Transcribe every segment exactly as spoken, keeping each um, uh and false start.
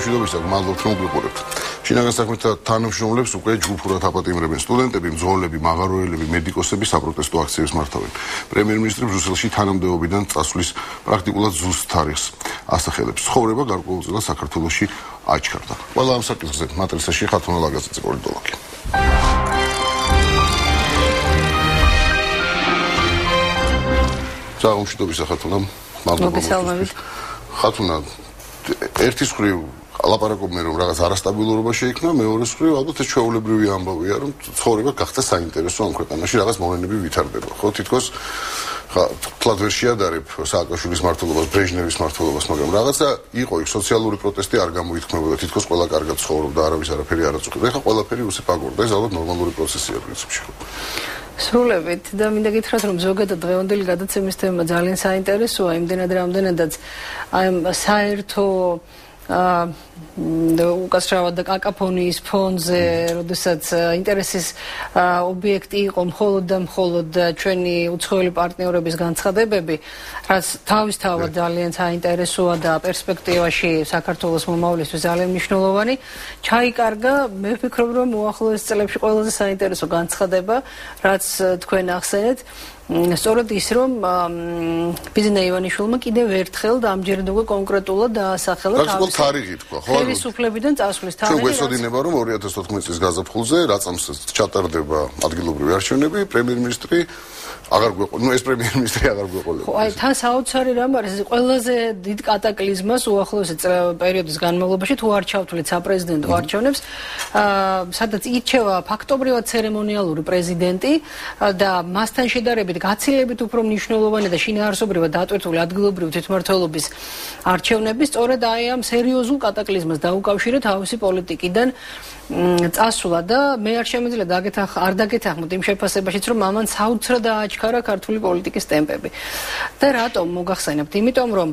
მშვიდობისა, მადლობთ რომ გვიყურებთ. შინაგან საქმეთა თანამშრომლებს უკვე ჯგუფურად აპატიმრებენ სტუდენტები, მძღოლები, მაღაროელები, მედიკოსები საპროტესტო აქციებს მართავენ. პრემიერ-მინისტრი ბრიუსელში თანამდებობიდან წასვლის პრაქტიკულად ზუსტ თარიღს ასახელებს. ცხოვრება გარკვეულწილად საქართველოში აჩქარდა. ყველა ამ საკითხზე მატრიცაში ხათუნა ლაგაძე პოლიტოლოგი. მშვიდობისა ხათუნა, მადლობა. ხათუნა, ერთის მხრივ ლაპარაკობენ რომ რაღაც არასტაბილურობა შეიქმნა, მეორეს მხრივ ალბათ ეს ჩვეულებრივი ამბავია რომ ცხოვრება გახდა საინტერესო ამ ქვეყანაში, რაღაც მოვლენები ვითარდება. ხო, თითქოს თლად ვერ შეადარებ სააკაშვილის მმართველობას, ბრეჟნევის მმართველობას, მაგრამ რაღაცა იყო იქ სოციალური პროტესტი არ გამოითქმებოდა, თითქოს ყველა კარგად ცხოვრობდა, არავის არაფერი არ აწუხებდა. ეხლა ყველაფერი უსეფ აგორდა, ეს ალბათ ნორმალური პროცესია პრინციპში. სრულებით და მინდა გითხრათ რომ ზოგადად დღევანდელი გადაცემის თემა ძალიან საინტერესოა, იმდენად რამდენადაც აი საერთო უკაცრავად და კაკაფონიის ფონზე, როდესაც ინტერესის ობიექტი იყო მხოლოდ და მხოლოდ ჩვენი უცხოელი პარტნიორების განცხადებები, რაც თავისთავად ძალიან საინტერესოა და პერსპექტივაში საქართველოს მომავლისთვის ძალიან მნიშვნელოვანი, ჩაიკარგა, მე ვფიქრობ, რომ უახლოეს წლებში ყველაზე საინტერესო განცხადება, რაც თქვენ ახსენეთ. სწორედ ის რომ ბიზნე ივანიშვილმა კიდევ ერთხელ დამჯერდობა კონკრეტულად დაასახელა თარიღი თქვა, ხო? ხელისუფლებიდან წასვლის თარიღი. ჩვენ გვესოდინება რომ ორი ათას ოთხმოცი წლის გაზაფხულზე, რა წამს ჩატარდება ადგილობრივი არჩევნები, პრემიერ-მინისტრი აღარ გვეყოლება. ნუ ეს პრემიერ-მინისტრი აღარ გვეყოლება. ხო, აი თან საოცარი რამ არის, ეს ყველაზე დიდ კატაკლიზმას უახლოესი პერიოდის განმავლობაში თუ არ ჩავთვლით საპრეზიდენტო არჩევნებს, სადაც ირჩევა ფაქტობრივად ცერემონიალური პრეზიდენტი და მასთან შედარებით გაცილებით უფრო მნიშვნელოვანი და შინაარსობრივად დატვირთული ადგილობრივი თვითმმართველობის არჩევნები სწორედ აი ამ სერიოზულ კატაკლიზმას დაუკავშირეთ თავისი პოლიტიკიდან წასვლა და მე არ შემიძლია არ დაგეთანხმოთ იმ შეფასებაშიც რომ ამან საოცრად დააჩქარა ქართული პოლიტიკის ტემპები. და რატომ მოგახსენებთ? იმიტომ რომ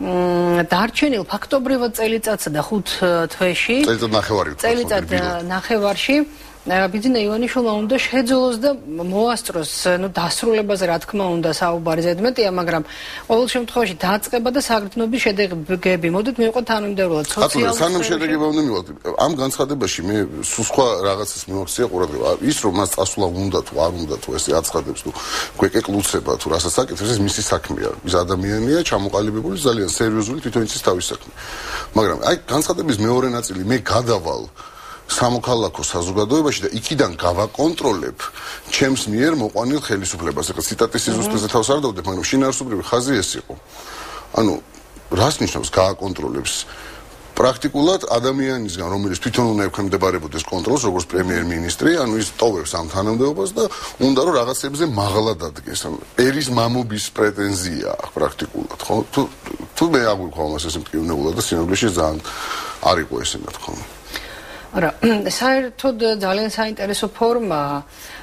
დარჩენილ ფაქტობრივად წელიწადსა და ხუთ თვეში წელიწად ნახევარი წელიწად ნახევარში ბიზნე ივანიშვილმა უნდა შეძულოს და მოასწროს, ნუ დასრულებაზე რა თქმა უნდა საუბარი ზედმეტია, მაგრამ ყოველ შემთხვევაში დაწყება და საგრძნობის შედეგები. მოდით მივყოთ თანამდებობად სოციალურ სანამ შედეგება უნდა მივყოთ. ამ განცხადებაში მე სულ სხვა რაღაცას მივაქცია ყურადღება. ის რომ მას წასვლა უნდა თუ არ უნდა თუ ესე აცხადებს თუ გვეკეკლუცება თუ რასაც აკეთებს, ეს მისი საქმეა. ის ადამიანია ჩამოყალიბებული ძალიან სერიოზული თვითონ იცის თავის საქმე. მაგრამ აი განცხადების მეორე ნაწილი მე გადავალ სამოქალაქო საზოგადოებაში და იქიდან გავაკონტროლებ ჩემს მიერ მოყვანილ ხელისუფლებას. ეხლა ციტატის სიზუსტეზე თავს არ დავდებ, მაგრამ შინაარსობრივი ხაზი ეს იყო. ანუ რას ნიშნავს გააკონტროლებს? პრაქტიკულად ადამიანისგან, რომელიც თვითონ უნდა ექვემდებარებოდეს კონტროლს, როგორც პრემიერ-მინისტრი, ანუ ის ტოვებს ამ თანამდებობას და უნდა რომ რაღაცებზე მაღლა დადგეს. ანუ ერის მამობის პრეტენზია აქვს პრაქტიკულად, ხო? თუ თუ მე აღვიქვა ამას ესე მტკივნეულად და სინამდვილეში ძალიან არ იყო ესე ნათქვამი. არა, საერთოდ ძალიან საინტერესო ფორმაა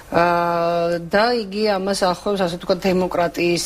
და იგი ამას ახლავს, ასე ვთქვათ, დემოკრატიის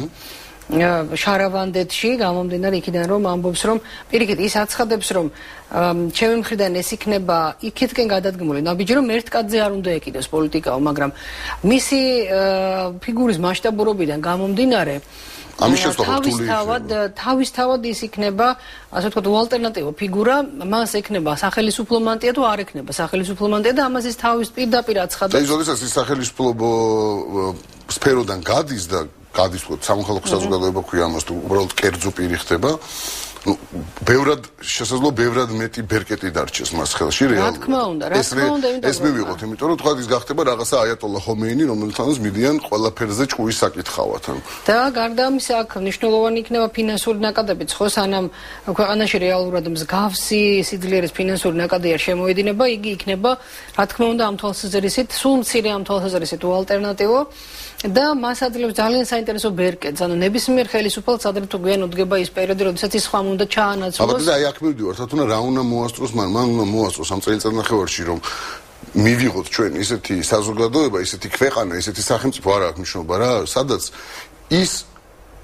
შარავანდეთში, გამომდინარე იქიდან რომ ამბობს, რომ პირიქით ის აცხადებს, რომ ჩემი მხრიდან ეს იქნება იქითკენ გადადგმული. ნაბიჯი რომ ერთ კაცზე არ უნდა ეკიდეს პოლიტიკაო, მაგრამ მისი ფიგურის მასშტაბურობიდან გამომდინარე თავისთავად თავისთავად ის იქნება, ასე ვთქვათ, უალტერნატივო ფიგურა, მას ექნება სახელისუფლო მანტია თუ არ ექნება სახელისუფლო მანტია და ამას ის თავის პირდაპირ აცხადებს. და ისოდესაც ის სახელისუფლო სფეროდან გადის და გადის თქო სამოქალაქო საზოგადოება ქვია ამას თუ უბრალოდ კერძო პირი ხდება, ну, ბევრად შესაძლოა ბევრად მეტი ბერკეტი დარჩეს მას ხელში რეალურად. რა თქმა უნდა, რა თქმა უნდა, ეს მივიღოთ, იმიტომ რომ თქვა ის გახდება რაღაცა აიატოლა ხომეინი, რომელთანაც მიდიან ყველაფერზე ჭუის საკითხავად. და გარდა ამისა, აქ მნიშვნელოვანი იქნება ფინანსური ნაკადებიც, ხო, სანამ ქვეყანაში რეალურად მსგავსი სიძლიერის ფინანსური ნაკადი არ შემოედინება, იგი იქნება, რა თქმა უნდა, ამ თვალსაზრისით, სულ მცირე ამ თვალსაზრისით უალტერნატივო. და მას აძლევს ძალიან საინტერესო ბერკეტს, ანუ ნებისმიერ ხელისუფალს ადრე თუ გვიან უდგება ის პერიოდი, როდესაც ის ხომ უნდა ჩაანაცვლოს. აბა და აი აქ მივდივართ, თუნდა რა უნდა მოასწროს მან, მან უნდა მოასწროს ამ წელიწად ნახევარში, რომ მივიღოთ ჩვენ ისეთი საზოგადოება, ისეთი ქვეყანა, ისეთი სახელმწიფო არ აქვს მნიშვნელობა რა, სადაც ის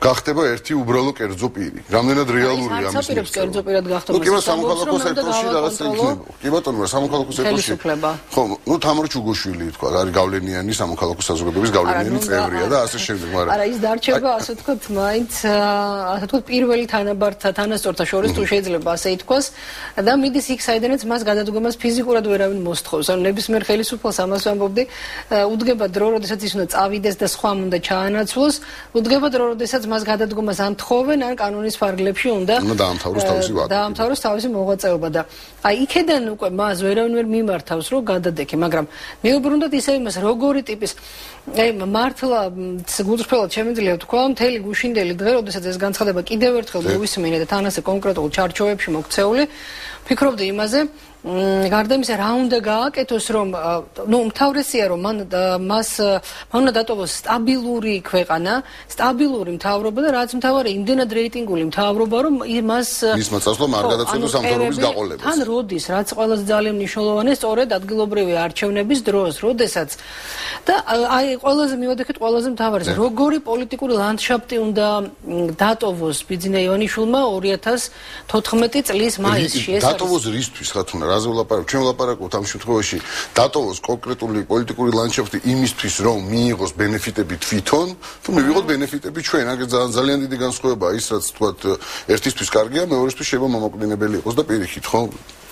გახდება ერთი უბრალო კერძო პირი. რამდენად რეალურია ამის მიღწევა? კერძო პირად გახდება. ნუ კი ბატონო, სამოქალაქო სექტორში რაღაცა იქნება. კი ბატონო, სამოქალაქო სექტორში. ხო, ნუ თამარ ჩუგოშვილი თქვა, არის გავლენიანი სამოქალაქო საზოგადოების გავლენიანი წევრია და ასე შემდეგ, მაგრამ არა, ის დარჩება ასე ვთქვათ, მაინც ასე ვთქვათ, პირველი თანაბართა თანასწორთა შორის თუ შეიძლება ასე ითქვას და მიდის იქ საიდანაც მას გადადგომას ფიზიკურად ვერავინ მოსთხოვს. ანუ ნებისმიერ ხელისუფალს ამას ვამბობდი, უდგება დრო, როდესაც ის უნდა წავიდეს და სხვამ უნდა ჩაანაცვლოს, უდგება დრო, როდესაც მას გადადგომას ან თხოვენ, ან კანონის ფარგლებში უნდა დაამთავროს თავისი ვადა. დაამთავროს თავისი მოღვაწეობა და აი იქედან უკვე მას ვერავინ ვერ მიმართავს, რომ გადადექი, მაგრამ მეუბრუნდათ ისე იმას, როგორი ტიპის აი მართლა გულწრფელად შემიძლია თქვა, მთელი გუშინდელი დღე, როდესაც ეს განცხადება კიდევ ერთხელ მოვისმინე და თან ასე კონკრეტულ ჩარჩოებში მოქცეული, ფიქრობდი იმაზე, გარდა იმისა, რა უნდა გააკეთოს, რომ ნუ უმთავრესია, რომ მან მას მან უნდა დატოვოს სტაბილური ქვეყანა, სტაბილური მთავრობა და რაც მთავარი, იმდენად რეიტინგული მთავრობა, რომ მას მისმა წასვლამ არ გადაწყვეტოს სამთავრობის გაყოლებას. თან როდის, რაც ყველაზე ძალიან მნიშვნელოვანია, სწორედ ადგილობრივი არჩევნების დროს, როდესაც და აი ყველაზე მივადგეთ ყველაზე მთავარს, როგორი პოლიტიკური ლანდშაფტი უნდა დატოვოს ბიძინა ივანიშვილმა ორი ათას თოთხმეტი წლის მაისში. ეს დატოვოს რისთვის, რა თქმა უნდა, რაზე ვლაპარაკობ? ჩვენ ვლაპარაკობთ ამ შემთხვევაში დატოვოს კონკრეტული პოლიტიკური ლანდშაფტი იმისთვის, რომ მიიღოს ბენეფიტები თვითონ, თუ მივიღოთ ბენეფიტები ჩვენ. აგერ ძალიან დიდი განსხვავებაა ის, რაც თქვათ, ერთისთვის კარგია, მეორესთვის შეიძლება მომაკვდინებელი იყოს და პირიქით, ხო?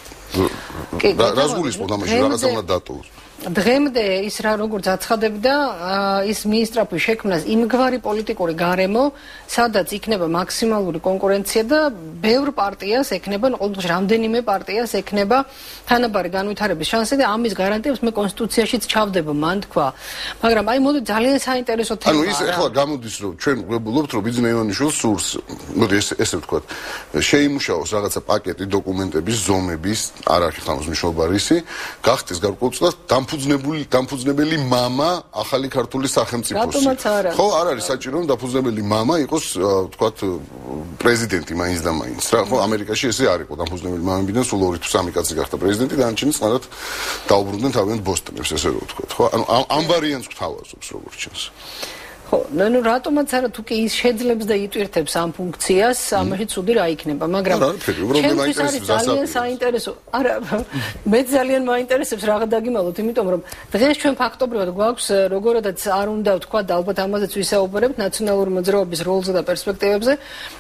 რას გულისხმობ ამაში, რაღაცა უნდა დატოვოს. დღემდე ის რა როგორც აცხადებდა, ის მინისტრაფის შექმნას იმგვარი პოლიტიკური გარემო, სადაც იქნება მაქსიმალური კონკურენცია და ბევრ პარტიას ექნება, ყოველთვის რამდენიმე პარტიას ექნება თანაბარი განვითარების შანსი და ამის გარანტიებს მე კონსტიტუციაშიც ჩავდება, მან თქვა. მაგრამ აი მოდი ძალიან საინტერესო თემაა. ანუ ის ახლა გამოდის, რომ ჩვენ ვებულობთ, რომ ბიძინა ივანიშვილს სურს, მოდი ესე ესე ვთქვათ, შეიმუშაოს რაღაცა პაკეტი დოკუმენტების, ზომების, არ არის ხამოს მნიშვნელობა რისი, გახდეს გარკვეულწილად დამფუძნებული დამფუძნებელი მამა ახალი ქართული სახელმწიფოსი. ხო, არ არის საჭირო რომ დამფუძნებელი მამა იყოს, ვთქვათ, პრეზიდენტი მაინც და მაინც. რა, ხო, ამერიკაში ესე არ იყო დამფუძნებელი მამებიდან სულ ორი თუ სამი კაცი გახდა პრეზიდენტი და ანჩინი წყნარად დაუბრუნდნენ თავიანთ ბოსტონებს, ესე რომ ვთქვათ, ხო? ანუ ამ ვარიანტს გვთავაზობს როგორც ჩანს. ხო, ნუ რატომაც არა თუ კი ის შეძლებს და იტვირთებს ამ ფუნქციას, ამაში ცუდი რა იქნება, მაგრამ ჩემთვის არის ძალიან საინტერესო. არა, მე ძალიან მაინტერესებს რა დაგიმალოთ, იმიტომ რომ დღეს ჩვენ ფაქტობრივად გვაქვს როგორადაც არ უნდა ვთქვა და ალბათ ამაზეც ვისაუბრებთ ნაციონალური მოძრაობის როლზე და პერსპექტივებზე,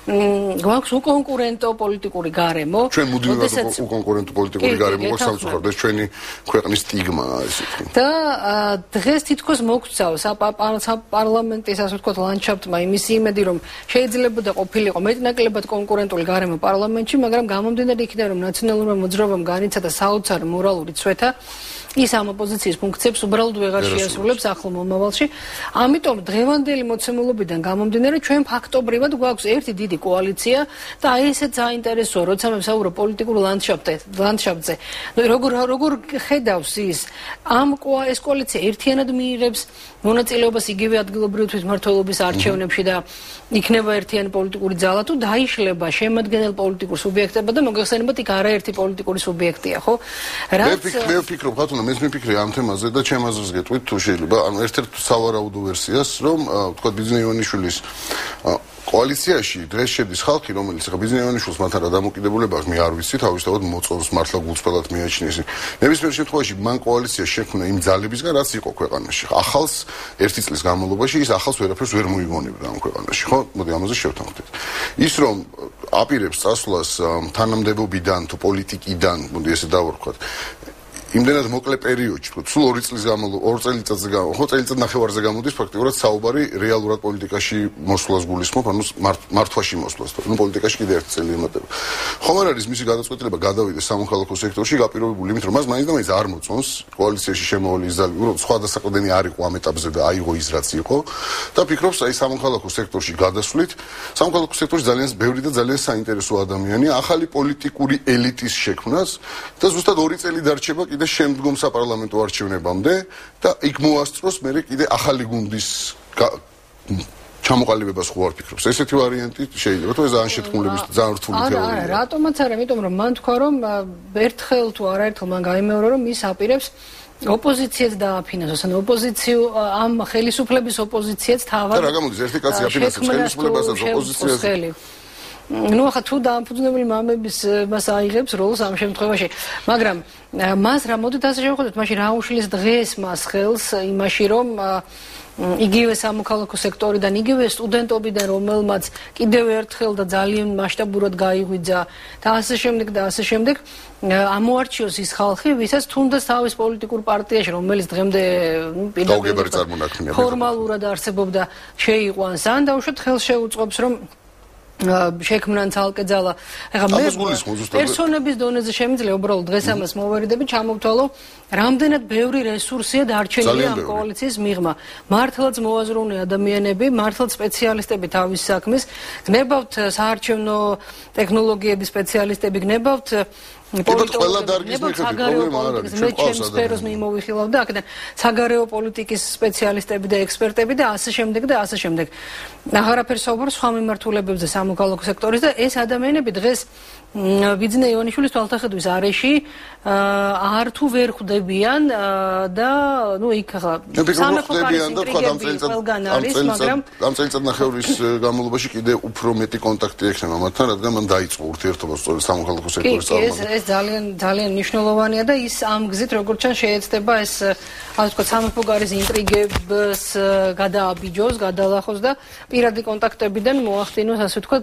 გვაქვს უკონკურენტო პოლიტიკური გარემო. ჩვენ მუდმივად უკონკურენტო პოლიტიკური გარემო გვაქვს სამწუხაროდ, ეს ჩვენი ქვეყნის სტიგმაა, ესე ვთქვი. და დღეს თითქოს მოგწავს საპარლამენტო ის ასე ვთქვათ ლანდშაფტმა იმის იმედი რომ შეიძლება და ყოფილიყო მეტნაკლებად კონკურენტული გარემო პარლამენტში, მაგრამ გამომდინარე იქიდან რომ ნაციონალურმა მოძრაობამ განიცადა საოცარი მორალური ცვეთა, ის ამ ოპოზიციის ფუნქციებს უბრალოდ ვეღარ შეასრულებს ახლო მომავალში. ამიტომ დღევანდელი მოცემულობიდან გამომდინარე ჩვენ ფაქტობრივად გვაქვს ერთი დიდი კოალიცია და აი ესეც საინტერესოა, როცა მე ვსაუბრობ პოლიტიკურ ლანდშაფტზე, ლანდშაფტზე. როგორ როგორ ხედავს ის ამ ეს კოალიცია ერთიანად მიიღებს მონაწილეობას იგივე ადგილობრივი თვითმმართველობის არჩევნებში და იქნება ერთიანი პოლიტიკური ძალა თუ დაიშლება შემადგენელ პოლიტიკურ სუბიექტებად და მოგეხსენებათ იქ არაერთი პოლიტიკური სუბიექტია, ხო? რაც მე ვფიქრობ, ხათუნა, მე მიფიქრე ამ თემაზე და ჩემ აზრს გეტყვით თუ შეიძლება, ანუ ერთ-ერთ სავარაუდო ვერსიას, რომ თქვა ბიძინა ივანიშვილის კოალიციაში დღეს შედის ხალხი, რომელიც ახლა ბიძინა ივანიშვილს მათთან რა დამოკიდებულება აქვს, მე არ ვიცი, თავისთავად მოწონს მართლა გულწრფელად მიაჩნიეს. ნებისმიერ შემთხვევაში მან კოალიცია შექმნა იმ ძალებისგან, რაც იყო ქვეყანაში. ახალს ერთი წლის განმავლობაში ის ახალს ვერაფერს ვერ მოიგონებდა ამ ქვეყანაში, ხო? მოდი ამაზე შევთანხმდეთ. ის რომ აპირებს წასვლას თანამდებობიდან თუ პოლიტიკიდან, მოდი ესე დავარქვათ, იმდენად მოკლე პერიოდში, თქო, სულ ორი წლის განმავლობაში, ორ წელიწადზე განმავლობაში, ხო, წელიწად ნახევარზე გამოდის ფაქტიურად საუბარი რეალურად პოლიტიკაში მოსვლას გულისხმობ, ანუ მართვაში მოსვლას, თქო, ნუ პოლიტიკაში კიდე ერთი წელი ემატება. ხომ არ არის მისი გადაწყვეტილება გადავიდეს სამოქალაქო სექტორში გაპირობებული იმით, რომ მას მაინც და მაინც არ მოწონს კოალიციაში შემოვალი ის ძალები, რომ სხვა დასაყრდენი არ იყო ამ ეტაპზე და აიღო ის რაც იყო და ფიქრობს აი სამოქალაქო სექტორში გადასვლით, სამოქალაქო სექტორში ძალიან ბევრი და ძალიან საინტერესო ადამიანია, ახალი პოლიტიკური ელიტის შექმნას და ზუსტად ორი წელი დარჩება და შემდგომ საპარლამენტო არჩევნებამდე და იქ მოასწროს მე კიდე ახალი გუნდის ჩამოყალიბებას ხო არ ფიქრობს. ესეთი ვარიანტი შეიძლება თუ ეს ძალიან შეთქმულების ძალიან რთული თეორია. არა, რატომაც არა, იმიტომ რომ მან თქვა რომ ერთხელ თუ არაერთხელ მან გაიმეორა რომ ის აპირებს ოპოზიციაც დააფინანსოს, ან ოპოზიციო ამ ხელისუფლების ოპოზიციაც თავად. და რა გამოდის ერთი კაცი აფინანსებს ხელისუფლებასაც ოპოზიციას. ну ახლა თუ დამფუძნებელი მამების მას აიღებს როლს ამ შემთხვევაში, მაგრამ მას რა მოდით ასე შევხედოთ, მაშინ რა უშლის დღეს მას ხელს იმაში რომ იგივე სამოქალაქო სექტორიდან, იგივე სტუდენტობიდან, რომელმაც კიდევ ერთხელ და ძალიან მასშტაბურად გაიღვიძა და ასე შემდეგ და ასე შემდეგ ამოარჩიოს ის ხალხი, ვისაც თუნდაც თავის პოლიტიკურ პარტიაში, რომელიც დღემდე პირდაპირ ფორმალურად არსებობდა, შეიყვანს, ან დაუშვათ ხელს შეუწყობს, რომ შექმნან ცალკე ძალა. ეხლა მე პერსონების დონეზე შემიძლია უბრალოდ დღეს ამას მოვერიდები, ჩამოვთვალო, რამდენად ბევრი რესურსია დარჩენილი ამ კოალიციის მიღმა. მართლაც მოაზროვნე ადამიანები, მართლაც სპეციალისტები თავის საქმის, გნებავთ საარჩევნო ტექნოლოგიების სპეციალისტები, გნებავთ ყველა დარგის მიხედვით პრობლემა არ არის. მე ჩემს სფეროს მიმოვიხილავ და აქედან საგარეო პოლიტიკის სპეციალისტები და ექსპერტები და ასე შემდეგ და ასე შემდეგ. აღარაფერს საუბარ სხვა მიმართულებებზე სამოქალაქო სექტორის და ეს ადამიანები დღეს ბიძინა ივანიშვილის თვალთახედვის არეში არ თუ ვერ ხვდებიან და ნუ იქ ახლა სამეფო კარის ინტრიგები ყველგან არის, მაგრამ ამ წელიწადნახევრის განმავლობაში კიდე უფრო მეტი კონტაქტი ექნება მათთან, რადგან მან დაიწყო ურთიერთობა სწორედ სამოქალაქო სექტორის წარმომადგენლებს. ეს ძალიან ძალიან მნიშვნელოვანია და ის ამ გზით როგორც ჩან შეეცდება ეს ასე ვთქვათ სამეფო კარის ინტრიგებს გადააბიჯოს, გადალახოს და პირადი კონტაქტებიდან მოახდინოს ასე ვთქვათ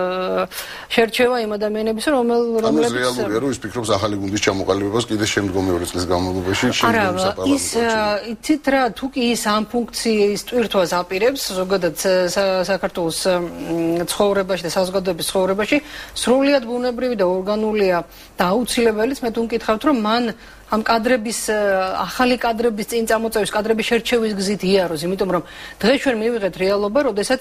შერჩევა იმ ადამიანების რომელებიც ამას რეალურია რომ ის ფიქრობს ახალი გუნდის ჩამოყალიბებას კიდე შემდგომი ორი წლის განმავლობაში შემდგომ ის საპარლამენტო იცით რა თუ კი ის ამ ფუნქციის ტვირთვას აპირებს ზოგადად საქართველოს ცხოვრებაში და საზოგადოების ცხოვრებაში სრულიად ბუნებრივი და ორგანულია და აუცილებელიც მე თუ მკითხავთ რომ მან ამ კადრების ახალი კადრების წინ წამოწევის კადრების შერჩევის გზით იაროს, იმიტომ რომ დღეს ჩვენ მივიღეთ რეალობა, როდესაც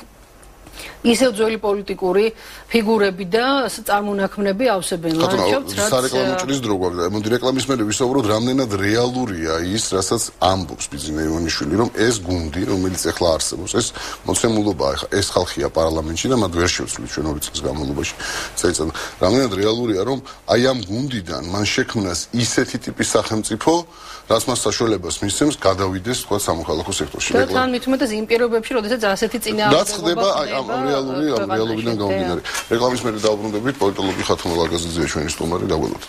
ისევ ძველი პოლიტიკური ფიგურები და წარმონაქმნები ავსებენ ლანდშაფტს, რაც სარეკლამო ჭრის დრო გვაქვს და მოდი რეკლამის მერე ვისაუბროთ, რამდენად რეალურია ის, რასაც ამბობს ბიძინა ივანიშვილი, რომ ეს გუნდი, რომელიც ახლა არსებობს, ეს მოცემულობაა, ახლა ეს ხალხია პარლამენტში და მათ ვერ შევცვლით ჩვენ ორი წლის განმავლობაში. წელიწად. რამდენად რეალურია, რომ აი ამ გუნდიდან მან შექმნას ისეთი ტიპის სახელმწიფო, რაც მას საშუალებას მისცემს გადავიდეს თქვა სამოქალაქო სექტორში. და თან მithumetas იმ პირობებში, როდესაც ასეთი წინააღმდეგობა ამ რეალური ამ რეალობიდან გამომდინარე. რეკლამის მერე დავბრუნდებით, პოლიტოლოგი ხათუნა ლაგაზიძეა ჩვენი სტუმარი, დაგველოდოთ.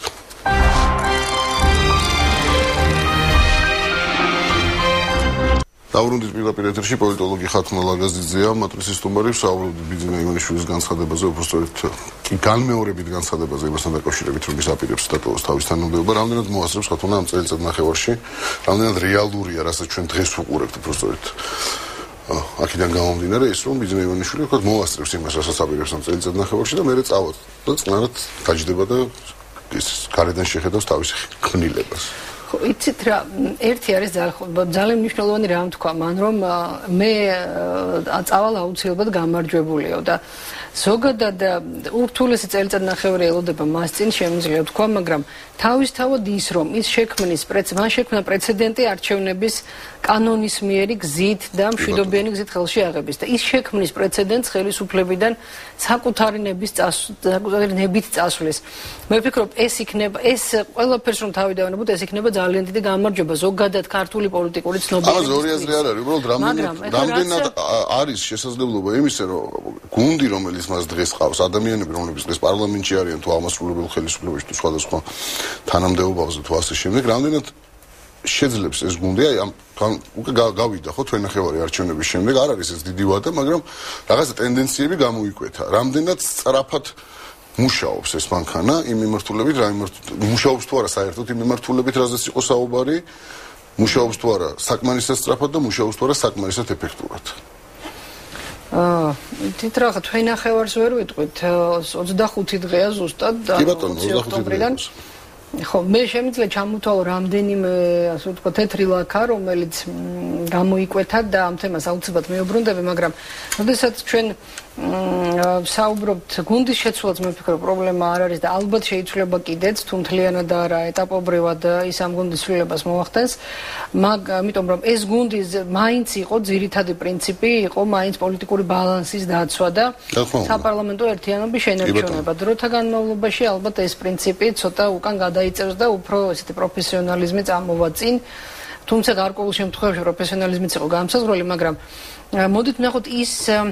დავბრუნდით პირდაპირ ეთერში, პოლიტოლოგი ხათუნა ლაგაზიძეა, მატრიცის სტუმარი, ვსაუბრობთ ბიძინა ივანიშვილის განცხადებაზე, უბრალოდ კი განმეორებით განცხადებაზე, იმასთან დაკავშირებით, რომ ის აპირებს სტატუს თავის თანამდებობა, რამდენად მოასწრებს ხათუნა ამ წელიწადნახევარში, რამდენად რეალურია, რასაც ჩვენ დღეს ვუყურებთ, უბრალოდ აქედან გამომდინარე ის რომ ბიძინა ივანიშვილი ვთქვათ მოასწრებს იმას რასაც აპირებს ამ წელიწადნახევარში და მერე წავალ და წყნარად გაჯდება და ის გარედან შეხედავს თავის ქმნილებას. ხო, იცით რა, ერთი არის ძალიან მნიშვნელოვანი რამ თქვა მან რომ მე წავალ აუცილებლად გამარჯვებულიო და ზოგადად ურთულესი წელიწადნახევარი ელოდება მას წინ შემიძლია თქვა, მაგრამ თავისთავად ის რომ ის შექმნის მან შექმნა პრეცედენტი არჩევნების კანონისმიერი გზით და მშვიდობიანი გზით ხელში აღების და ის შექმნის პრეცედენტს ხელისუფლებიდან საკუთარი ნების საკუთარი ნებით წასვლის. მე ვფიქრობ ეს იქნება ეს ყველაფერს რომ თავი დავანებოთ ეს იქნება ძალიან დიდი გამარჯვება ზოგადად ქართული პოლიტიკური ცნობიერების. ამაზე ორი აზრი არ არის, უბრალოდ რამდენად არის შესაძლებლობა იმისა რომ გუნდი რომელიც მას დღეს ყავს ადამიანები რომლებიც დღეს პარლამენტში არიან თუ აღმასრულებელ ხელისუფლებაში თუ სხვადასხვა თანამდებობებზე თუ ასე შემდეგ რამდენად შეძლებს ეს გუნდი აი ამ უკვე გავიდა ხო თვენახევარი არჩევნების შემდეგ არ არის ეს დიდი ვადა მაგრამ რაღაცა ტენდენციები გამოიკვეთა რამდენად სწრაფად მუშაობს ეს მანქანა იმ მიმართულებით რა მუშაობს თუ არა საერთოდ იმ მიმართულებით რაზეც იყო საუბარი მუშაობს თუ არა საკმარისად სწრაფად და მუშაობს თუ არა საკმარისად ეფექტურად აა თითქოს თვენახევარს ვერ ვიტყვით ოცდახუთი დღეა ზუსტად და ოქტომბრიდან ხო მე შემიძლია ჩამოთვალო რამდენიმე ასე ვთქვათ თეთრი ლაქა რომელიც გამოიკვეთა და ამ თემას აუცილებლად მეუბრუნდები მაგრამ როდესაც ჩვენ საუბრობთ გუნდის შეცვლაც მე ვფიქრობ პრობლემა არ არის და ალბათ შეიძლება კიდეც თუ მთლიანად არა ეტაპობრივად ის ამ გუნდის ცვლილებას მოახდენს მაგ ამიტომ რომ ეს გუნდის მაინც იყო ძირითადი პრინციპი იყო მაინც პოლიტიკური ბალანსის დაცვა და საპარლამენტო ერთიანობის შენარჩუნება დროთა განმავლობაში ალბათ ეს პრინციპი ცოტა უკან გადაიწევს და უფრო ესეთი პროფესიონალიზმი წამოვა წინ თუმცა გარკვეულ შემთხვევაში პროფესიონალიზმიც იყო განსაზღვრელი მაგრამ მოდით ნახოთ ის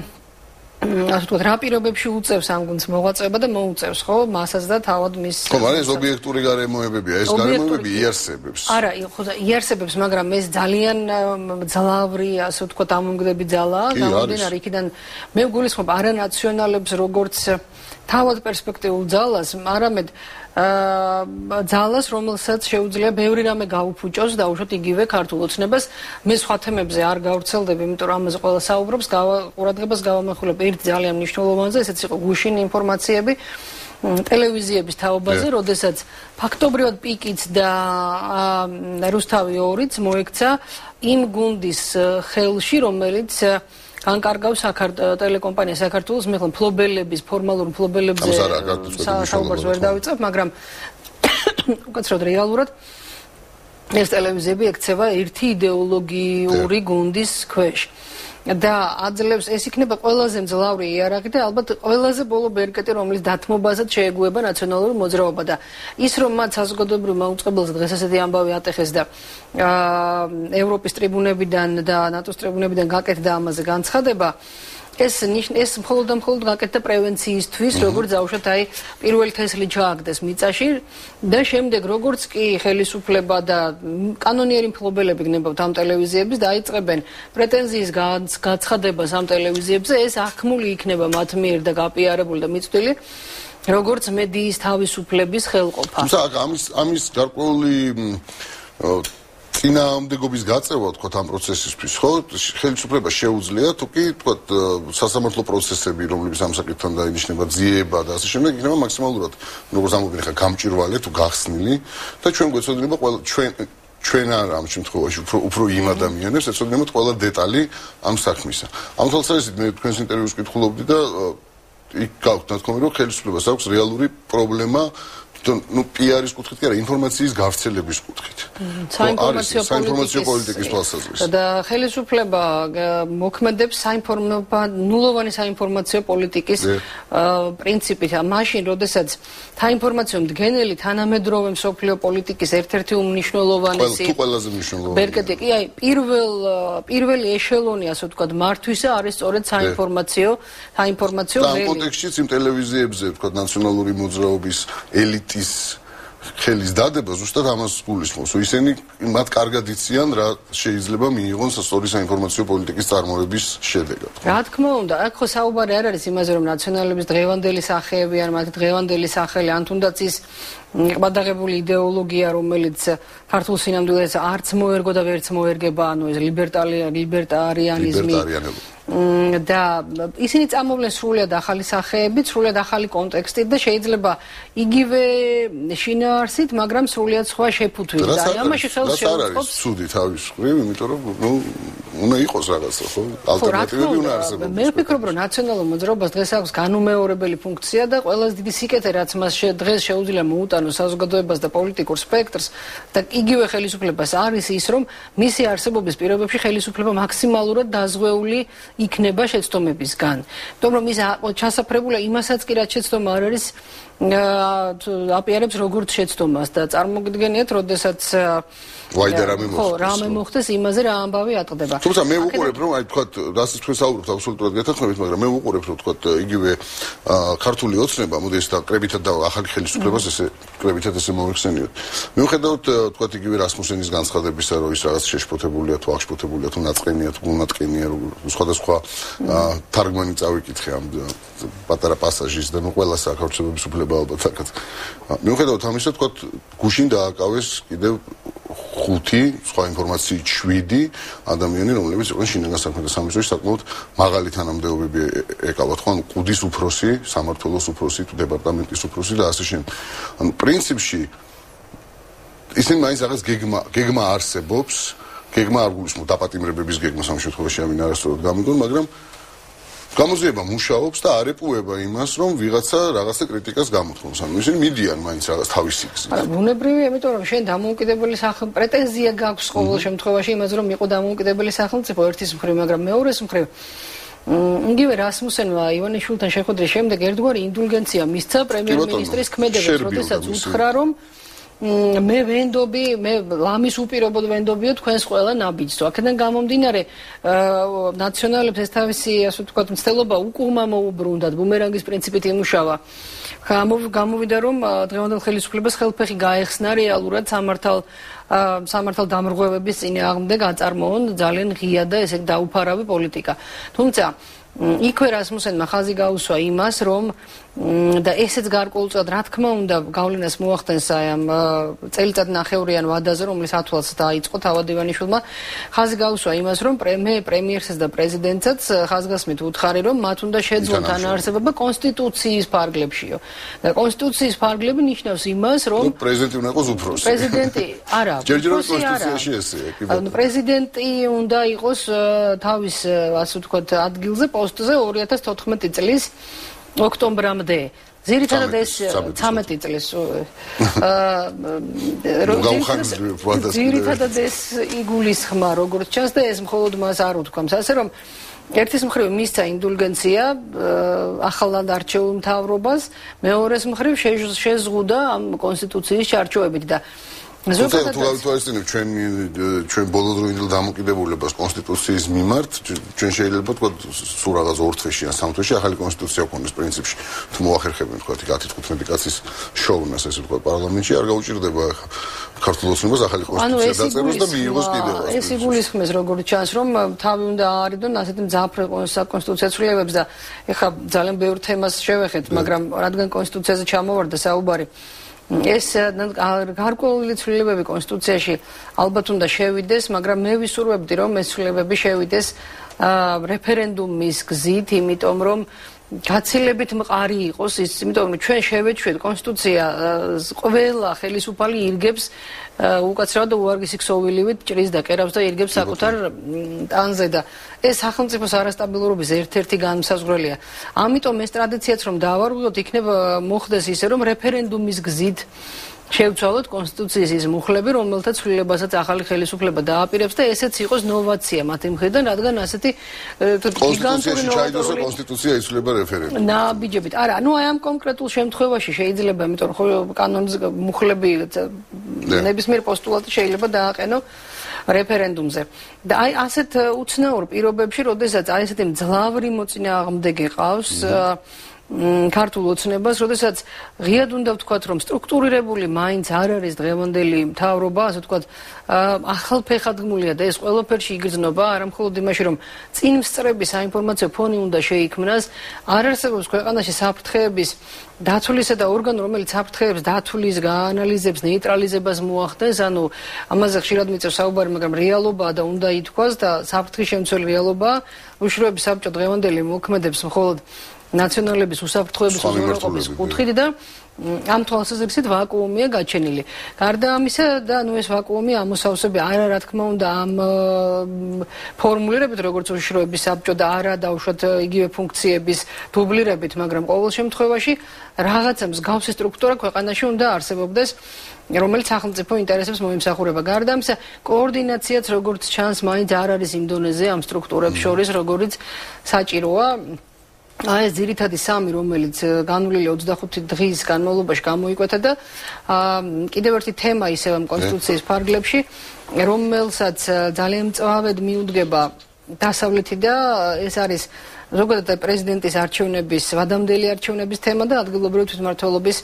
ასე ვთქვათ, რა პირობებში უწევს ამ გუნდს მოღვაწეობა და მოუწევს, ხო, მასაც და თავად მის ხო, მაგრამ ეს ობიექტური გარემოებებია, ეს გარემოებები იარსებებს. არა, ხო, იარსებებს, მაგრამ ეს ძალიან ძლავრი, ასე ვთქვათ, ამონგდები ძალაა, გამომდინარე იქიდან მე ვგულისხმობ არანაციონალებს როგორც თავად პერსპექტიულ ძალას, არამედ ძალას, რომელსაც შეუძლია ბევრი რამე გაუფუჭოს და უშოთ იგივე ქართულ ოცნებას. მე სხვა თემებზე არ გავრცელდები, იმიტომ რომ ამაზე ყველა საუბრობს, ყურადღებას გავამახვილებ ერთ ძალიან მნიშვნელოვანზე, ესეც იყო გუშინ ინფორმაციები ტელევიზიების თაობაზე, როდესაც ფაქტობრივად პიკიც და რუსთავი ორიც მოექცა იმ გუნდის ხელში, რომელიც განკარგავს ტელეკომპანია საქართველოს მე ხომ ფლობელების ფორმალურ ფლობელებზე საუბარს ვერ დავიწყებ, მაგრამ უკაცრავად რეალურად ეს ტელევიზიები ექცევა ერთი იდეოლოგიური გუნდის ქვეშ. და აძლევს ეს იქნება ყველაზე მძლავრი იარაღი და ალბათ ყველაზე ბოლო ბერკეტი რომლის დათმობაზად შეეგუება ნაციონალური მოძრაობა და ის რომ მათ საზოგადოებრივ მაუწყებელს დღეს ესეთი ამბავი ატეხეს და ევროპის ტრიბუნებიდან და ნატოს ტრიბუნებიდან გაკეთდა ამაზე განცხადება ეს ეს მხოლოდ და მხოლოდ გაკეთდა პრევენციისთვის, როგორც აუშვათ აი პირველი თესლი ჩააგდეს მიწაში და შემდეგ როგორც კი ხელისუფლება და კანონიერი მფლობელები გნებავთ ამ ტელევიზიებს და აიწყებენ პრეტენზიის გაცხადებას ამ ტელევიზიებზე, ეს აღქმული იქნება მათ მიერ და გაპიარებული და მიწვდილი როგორც მედიის თავისუფლების ხელყოფა. თუმცა ამის ამის გარკვეული წინააღმდეგობის გაწევა თქვათ ამ პროცესისთვის, ხო? ხელისუფლება შეუძლია თუ კი თქვათ სასამართლო პროცესები, რომლებიც ამ საკითხთან დაინიშნება, ძიება და ასე შემდეგ, იქნება მაქსიმალურად, როგორც ამბობენ ხა, გამჭვირვალე თუ გახსნილი და ჩვენ გვეცოდინება ყველა ჩვენ ჩვენ არ ამ შემთხვევაში უფრო უფრო იმ ადამიანებს ეცოდინებათ ყველა დეტალი ამ საქმისა. ამ თვალსაზრისით მე თქვენს ინტერვიუს კითხულობდი და იქ გავხდა თქმა რომ ხელისუფლებას აქვს რეალური პრობლემა ну პიარის კუთხით კი არა ინფორმაციის გავრცელების კუთხით. საინფორმაციო პოლიტიკის თვალსაზრისით. და ხელისუფლება მოქმედებს საინფორმაციო ნულოვანი საინფორმაციო პოლიტიკის პრინციპით. მაშინ, როდესაც საინფორმაციო მდგენელი თანამედროვე მსოფლიო პოლიტიკის ერთ-ერთი უმნიშვნელოვანესი თუ ყველაზე მნიშვნელოვანი. ბერკეტი კი აი პირველ პირველი ეშელონი ასე ვთქვათ მართვისა არის სწორედ საინფორმაციო საინფორმაციო ველი. და ამ კონტექსტშიც იმ ტელევიზიებზე ვთქვათ ნაციონალური მოძრაობის ელიტი ის ხელის დადება ზუსტად ამას გულისხმობს. ისინი მათ კარგად იციან რა შეიძლება მიიღონ სწორი საინფორმაციო პოლიტიკის წარმოების შედეგად. რა თქმა უნდა, აქ ხო საუბარი არ არის იმაზე, რომ ნაციონალების დღევანდელი სახეები ან მათი დღევანდელი სახელი ან თუნდაც ის ყბადაღებული იდეოლოგია, რომელიც ქართულ სინამდვილეს არც მოერგო და ვერც მოერგება, ანუ ეს ლიბერტარიანიზმი. და ისინი წამოვლენ სრულიად ახალი სახეებით, სრულიად ახალი კონტექსტით და შეიძლება იგივე შინაარსით, მაგრამ სრულიად სხვა შეფუთვით. და ამაში ხელს შეუწყობს ცუდი თავის მხრივ, იმიტომ რომ ნუ უნდა იყოს რაღაცა, ხო? ალტერნატივები უნდა არსებობდეს. მე ვფიქრობ, რომ ნაციონალურ მოძრაობას დღეს აქვს განუმეორებელი ფუნქცია და ყველაზე დიდი სიკეთე, რაც მას დღეს შეუძლია მოუტანოს საზოგადოებას და პოლიტიკურ სპექტრს და იგივე ხელისუფლებას არის ის, რომ მისი არსებობის პირობებში ხელისუფლება მაქსიმალურად დაზღვეული იქნება შეცდომებისგან. თუმცა რომ ის ჩასაფრებულია იმასაც კი რაც შეცდომა არ არის აპიარებს როგორც შეცდომას და წარმოგიდგენიათ, როდესაც ვაიდა რამე მოხდეს. ხო, რამე მოხდეს იმაზე რა ამბავი ატყდება. თუმცა მე ვუყურებ რომ აი თქვათ რასაც თქვენ საუბრობთ აბსოლუტურად გეთანხმებით, მაგრამ მე ვუყურებ რომ თქვათ იგივე ქართული ოცნება, მოდი ეს და კრებითად და ახალი ხელისუფლებას ესე კრებითად ესე მოიხსენიოთ. მიუხედავად თქვათ იგივე რასმუსენის განცხადებისა, რომ ის რაღაც შეშფოთებულია თუ აღშფოთებულია თუ ნაწყენია თუ გულნაწყენია, სხვადასხვა თარგმანი წავიკითხე ამ პატარა პასაჟის და ნუ ყველა საქართველოს უფლება ალბათ საკაც. მიუხედავად ამისა, თქვათ გუშინ დააკავეს კიდევ ხუთი, სხვა ინფორმაციით შვიდი ადამიანი, რომლებიც იყვნენ შინაგან საქმეთა სამინისტროში საკმაოდ მაღალი თანამდებობები ეკავათ, ხო, ანუ ყუდის უფროსი, სამმართველოს უფროსი, თუ დეპარტამენტის უფროსი და ასე შემდეგ. ანუ პრინციპში ისინი მაინც რაღაც გეგმა, გეგმა არსებობს, გეგმა არ გულისხმობ დაპატიმრებების გეგმას ამ შემთხვევაში ამინ არასწორად გამიგონ, მაგრამ გამოძიება მუშაობს და არ ეპუება იმას, რომ ვიღაცა რაღაცა კრიტიკას გამოთქვამს. ანუ ისინი მიდიან მაინც რაღაც თავისი გზით. არა, ბუნებრივია, იმიტომ რომ შენ დამოუკიდებელი სახელმწიფო პრეტენზია გაქვს ყოველ შემთხვევაში იმაზე, რომ იყო დამოუკიდებელი სახელმწიფო ერთის მხრივ, მაგრამ მეორეს მხრივ იგივე რასმუსენმა ივანიშვილთან შეხვედრის შემდეგ ერთგვარი ინდულგენცია მისცა პრემიერ-მინისტრის ქმედებას, როდესაც უთხრა, რომ მე ვენდობი, მე ლამის უპირობოდ ვენდობიო თქვენს ყველა ნაბიჯს. აქედან გამომდინარე, ნაციონალებს ეს თავისი, ასე ვთქვათ, მცდელობა უკუღმა მოუბრუნდათ, ბუმერანგის პრინციპით იმუშავა. გამოვიდა, რომ დღევანდელ ხელისუფლებას ხელფეხი გაეხსნა რეალურად სამართალ სამართალ დამრღვევების წინააღმდეგ აწარმოონ ძალიან ღია და ესე დაუფარავი პოლიტიკა. თუმცა იქვე რასმუსენმა ხაზი გაუსვა იმას, რომ და ესეც გარკვეულწილად რა თქმა უნდა გავლენას მოახდენს აი ამ წელიწად ნახევრიან ვადაზე, რომლის ათვალს დაიწყო თავად ივანიშვილმა, ხაზი გაუსვა იმას, რომ მე პრემიერსაც და პრეზიდენტსაც ხაზგასმით უთხარი, რომ მათ უნდა შეძლონ თანაარსებობა კონსტიტუციის ფარგლებშიო. და კონსტიტუციის ფარგლები ნიშნავს იმას, რომ პრეზიდენტი უნდა იყოს უფროსი. პრეზიდენტი არა, ჯერჯერობით კონსტიტუციაში ესეა, კი ბატონო. პრეზიდენტი უნდა იყოს თავის, ასე ვთქვათ, ადგილზე პოსტზე ორი ათას თოთხმეტი წლის ოქტომბრამდე. ზირითადად ეს ცამეტი წლის ზირითადად ეს იგულისხმა როგორც ჩანს და ეს მხოლოდ მას არ უთქვამს. ასე რომ ერთის მხრივ მისცა ინდულგენცია ახალად არჩეულ მთავრობას, მეორეს მხრივ შეზღუდა ამ კონსტიტუციის ჩარჩოებით და ზოგადად თუ გავითვალისწინებ ჩვენ ჩვენ ბოლოდროინდელ დამოკიდებულებას კონსტიტუციის მიმართ, ჩვენ შეიძლება თქვა სულ რაღაც ორ თვეში ან სამ თვეში ახალი კონსტიტუცია გქონდეს პრინციპში. თუ მოახერხებენ თქვა ათი თხუთმეტი კაცის შოუნას ესე თქვა პარლამენტში, არ გაუჭირდება ქართულ ოცნებას ახალი კონსტიტუცია დაწეროს და მიიღოს კიდევ. ეს იგულისხმეს როგორც ჩანს, რომ თავი უნდა აარიდონ ასეთი მძაფრ საკონსტიტუციო ცვლილებებს და ეხლა ძალიან ბევრ თემას შევეხეთ, მაგრამ რადგან კონსტიტუციაზე ჩამოვარდა საუბარი, ეს გარკვეული ცვლილებები კონსტიტუციაში ალბათ უნდა შევიდეს, მაგრამ მე ვისურვებდი, რომ ეს ცვლილებები შევიდეს რეფერენდუმის გზით, იმიტომ რომ გაცილებით მყარი იყოს ის, იმიტომ რომ ჩვენ შევეჩვეთ კონსტიტუცია ყველა ხელისუფალი ირგებს უკაცრავად და უარგისი ქსოვილივით ჭრის და კერავს და ირგებს საკუთარ ტანზე და ეს სახელმწიფოს არასტაბილურობის ერთ-ერთი განმსაზღვრელია. ამიტომ ეს ტრადიციაც რომ დავარღვიოთ, იქნება მოხდეს ისე, რომ რეფერენდუმის გზით შევცვალოთ კონსტიტუციის ის მუხლები, რომელთა ცვლილებასაც ახალი ხელისუფლება დააპირებს და ესეც იყოს ნოვაცია მათი მხრიდან, რადგან ასეთი გიგანტური ნოვატორული კონსტიტუცია იცვლება რეფერენდუმით. ნაბიჯებით. არა, ну აი ამ კონკრეტულ შემთხვევაში შეიძლება, იმიტომ რომ კანონის მუხლები ნებისმიერ პოსტულატი შეიძლება დააყენო რეფერენდუმზე. და აი ასეთ უცნაურ პირობებში, როდესაც აი ესეთი მძლავრი მოწინააღმდეგე ყავს ქართულ ოცნებას, როდესაც ღიად უნდა ვთქვათ, რომ სტრუქტურირებული მაინც არ არის დღევანდელი მთავრობა, ასე ვთქვათ, ახალფეხადგმულია და ეს ყველაფერში იგრძნობა, არა მხოლოდ იმაში, რომ წინ მსწრების საინფორმაციო ფონი უნდა შეიქმნას, არ არსებობს ქვეყანაში საფრთხეების დათვლისა და ორგანო, რომელიც საფრთხეებს დათვლის, გაანალიზებს, ნეიტრალიზებას მოახდენს, ანუ ამაზე ხშირად მიწევს საუბარი, მაგრამ რეალობაა და უნდა ითქვას და საფრთხის შემცველი რეალობაა. უშუალოდ საბჭო დღევანდელი მოქმედებს მხოლოდ ნაციონალების უსაფრთხოების უზრუნველყოფის კუთხით და ამ თვალსაზრისით ვაკუუმია გაჩენილი. გარდა ამისა და ნუ ეს ვაკუუმი ამოსავსები არა რა თქმა უნდა ამ ფორმულირებით, როგორც უშუალოების საბჭო და არა დაუშვათ იგივე ფუნქციების დუბლირებით, მაგრამ ყოველ შემთხვევაში რაღაცა მსგავსი სტრუქტურა ქვეყანაში უნდა არსებობდეს, რომელიც სახელმწიფო ინტერესებს მოიმსახურება. გარდა ამისა, კოორდინაციაც როგორც ჩანს, მაინც არ არის იმ დონეზე ამ სტრუქტურებს შორის, როგორც საჭიროა. აი ეს ძირითადი სამი, რომელიც განვლილი ოცდახუთი დღის განმავლობაში გამოიკვეთა და კიდევ ერთი თემა ისევ ამ კონსტიტუციის ფარგლებში, რომელსაც ძალიან მწვავედ მიუდგება დასავლეთი და ეს არის ზოგადად პრეზიდენტის არჩევნების, ვადამდელი არჩევნების თემა და ადგილობრივი თვითმმართველობის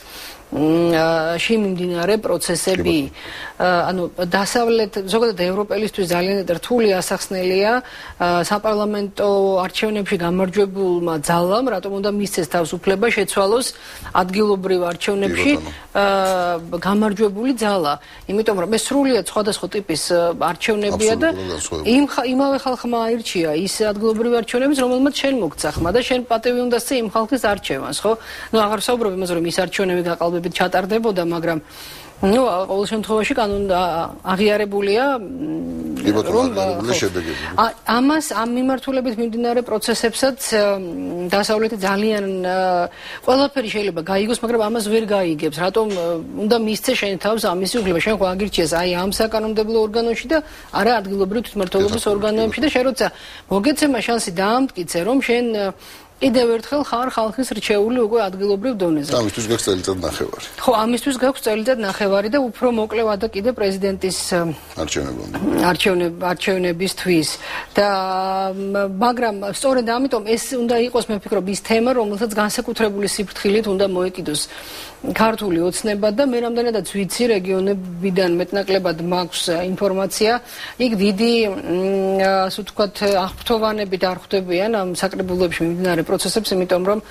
ში მიმდინარე პროცესები. ანუ დასავლეთ ზოგადად ევროპელისთვის ძალიან რთული ასახსნელია საპარლამენტო არჩევნებში გამარჯვებულმა ძალამ, რატომ უნდა მისცეს თავს უფლება შეცვალოს ადგილობრივ არჩევნებში გამარჯვებული ძალა. იმიტომ რომ ეს სრულიად სხვადასხვა ტიპის არჩევნებია და იმ იმავე ხალხმა აირჩია ის ადგილობრივი არჩევნებიც, რომელმაც შენ მოგცა ხმა და შენ პატივი უნდა სცე იმ ხალხის არჩევანს, ხო? ნუ აღარ ვსაუბრობ იმაზე, რომ ის არჩევნები გაყალბებით ჩატარდებოდა, მაგრამ ნუ ყოველ შემთხვევაში კანონი აღიარებულია რომ ამას ამ მიმართულებით მიმდინარე პროცესებსაც დასავლეთი ძალიან ყველაფერი შეიძლება გაიგოს, მაგრამ ამას ვერ გაიგებს. რატომ უნდა მისცე შენ თავს ამისი უფლება? შენ ხო აგირჩიეს აი ამ საკანონმდებლო ორგანოში და არა ადგილობრივ თვითმმართველობის ორგანოებში და შენ როცა მოგეცემა შანსი დაამტკიცე, რომ შენ კიდევ ერთხელ ხარ ხალხის რჩეული უკვე ადგილობრივ დონეზე. ამისთვის გაქვს წელიწად ნახევარი. ხო, ამისთვის გაქვს წელიწად ნახევარი და უფრო მოკლე ვადა კიდე პრეზიდენტის არჩევნებისთვის. და მაგრამ სწორედ ამიტომ ეს უნდა იყოს, მე ვფიქრობ, ის თემა, რომელსაც განსაკუთრებული სიფრთხილით უნდა მოეკიდოს ქართული ოცნება და მე რამდენადაც ვიცი რეგიონებიდან მეტნაკლებად მაქვს ინფორმაცია, იქ დიდი ასე ვთქვათ აღფრთოვანებით არ ხვდებიან ამ საკრებულოებში მიმდინარე პროცესებს, იმიტომ რომ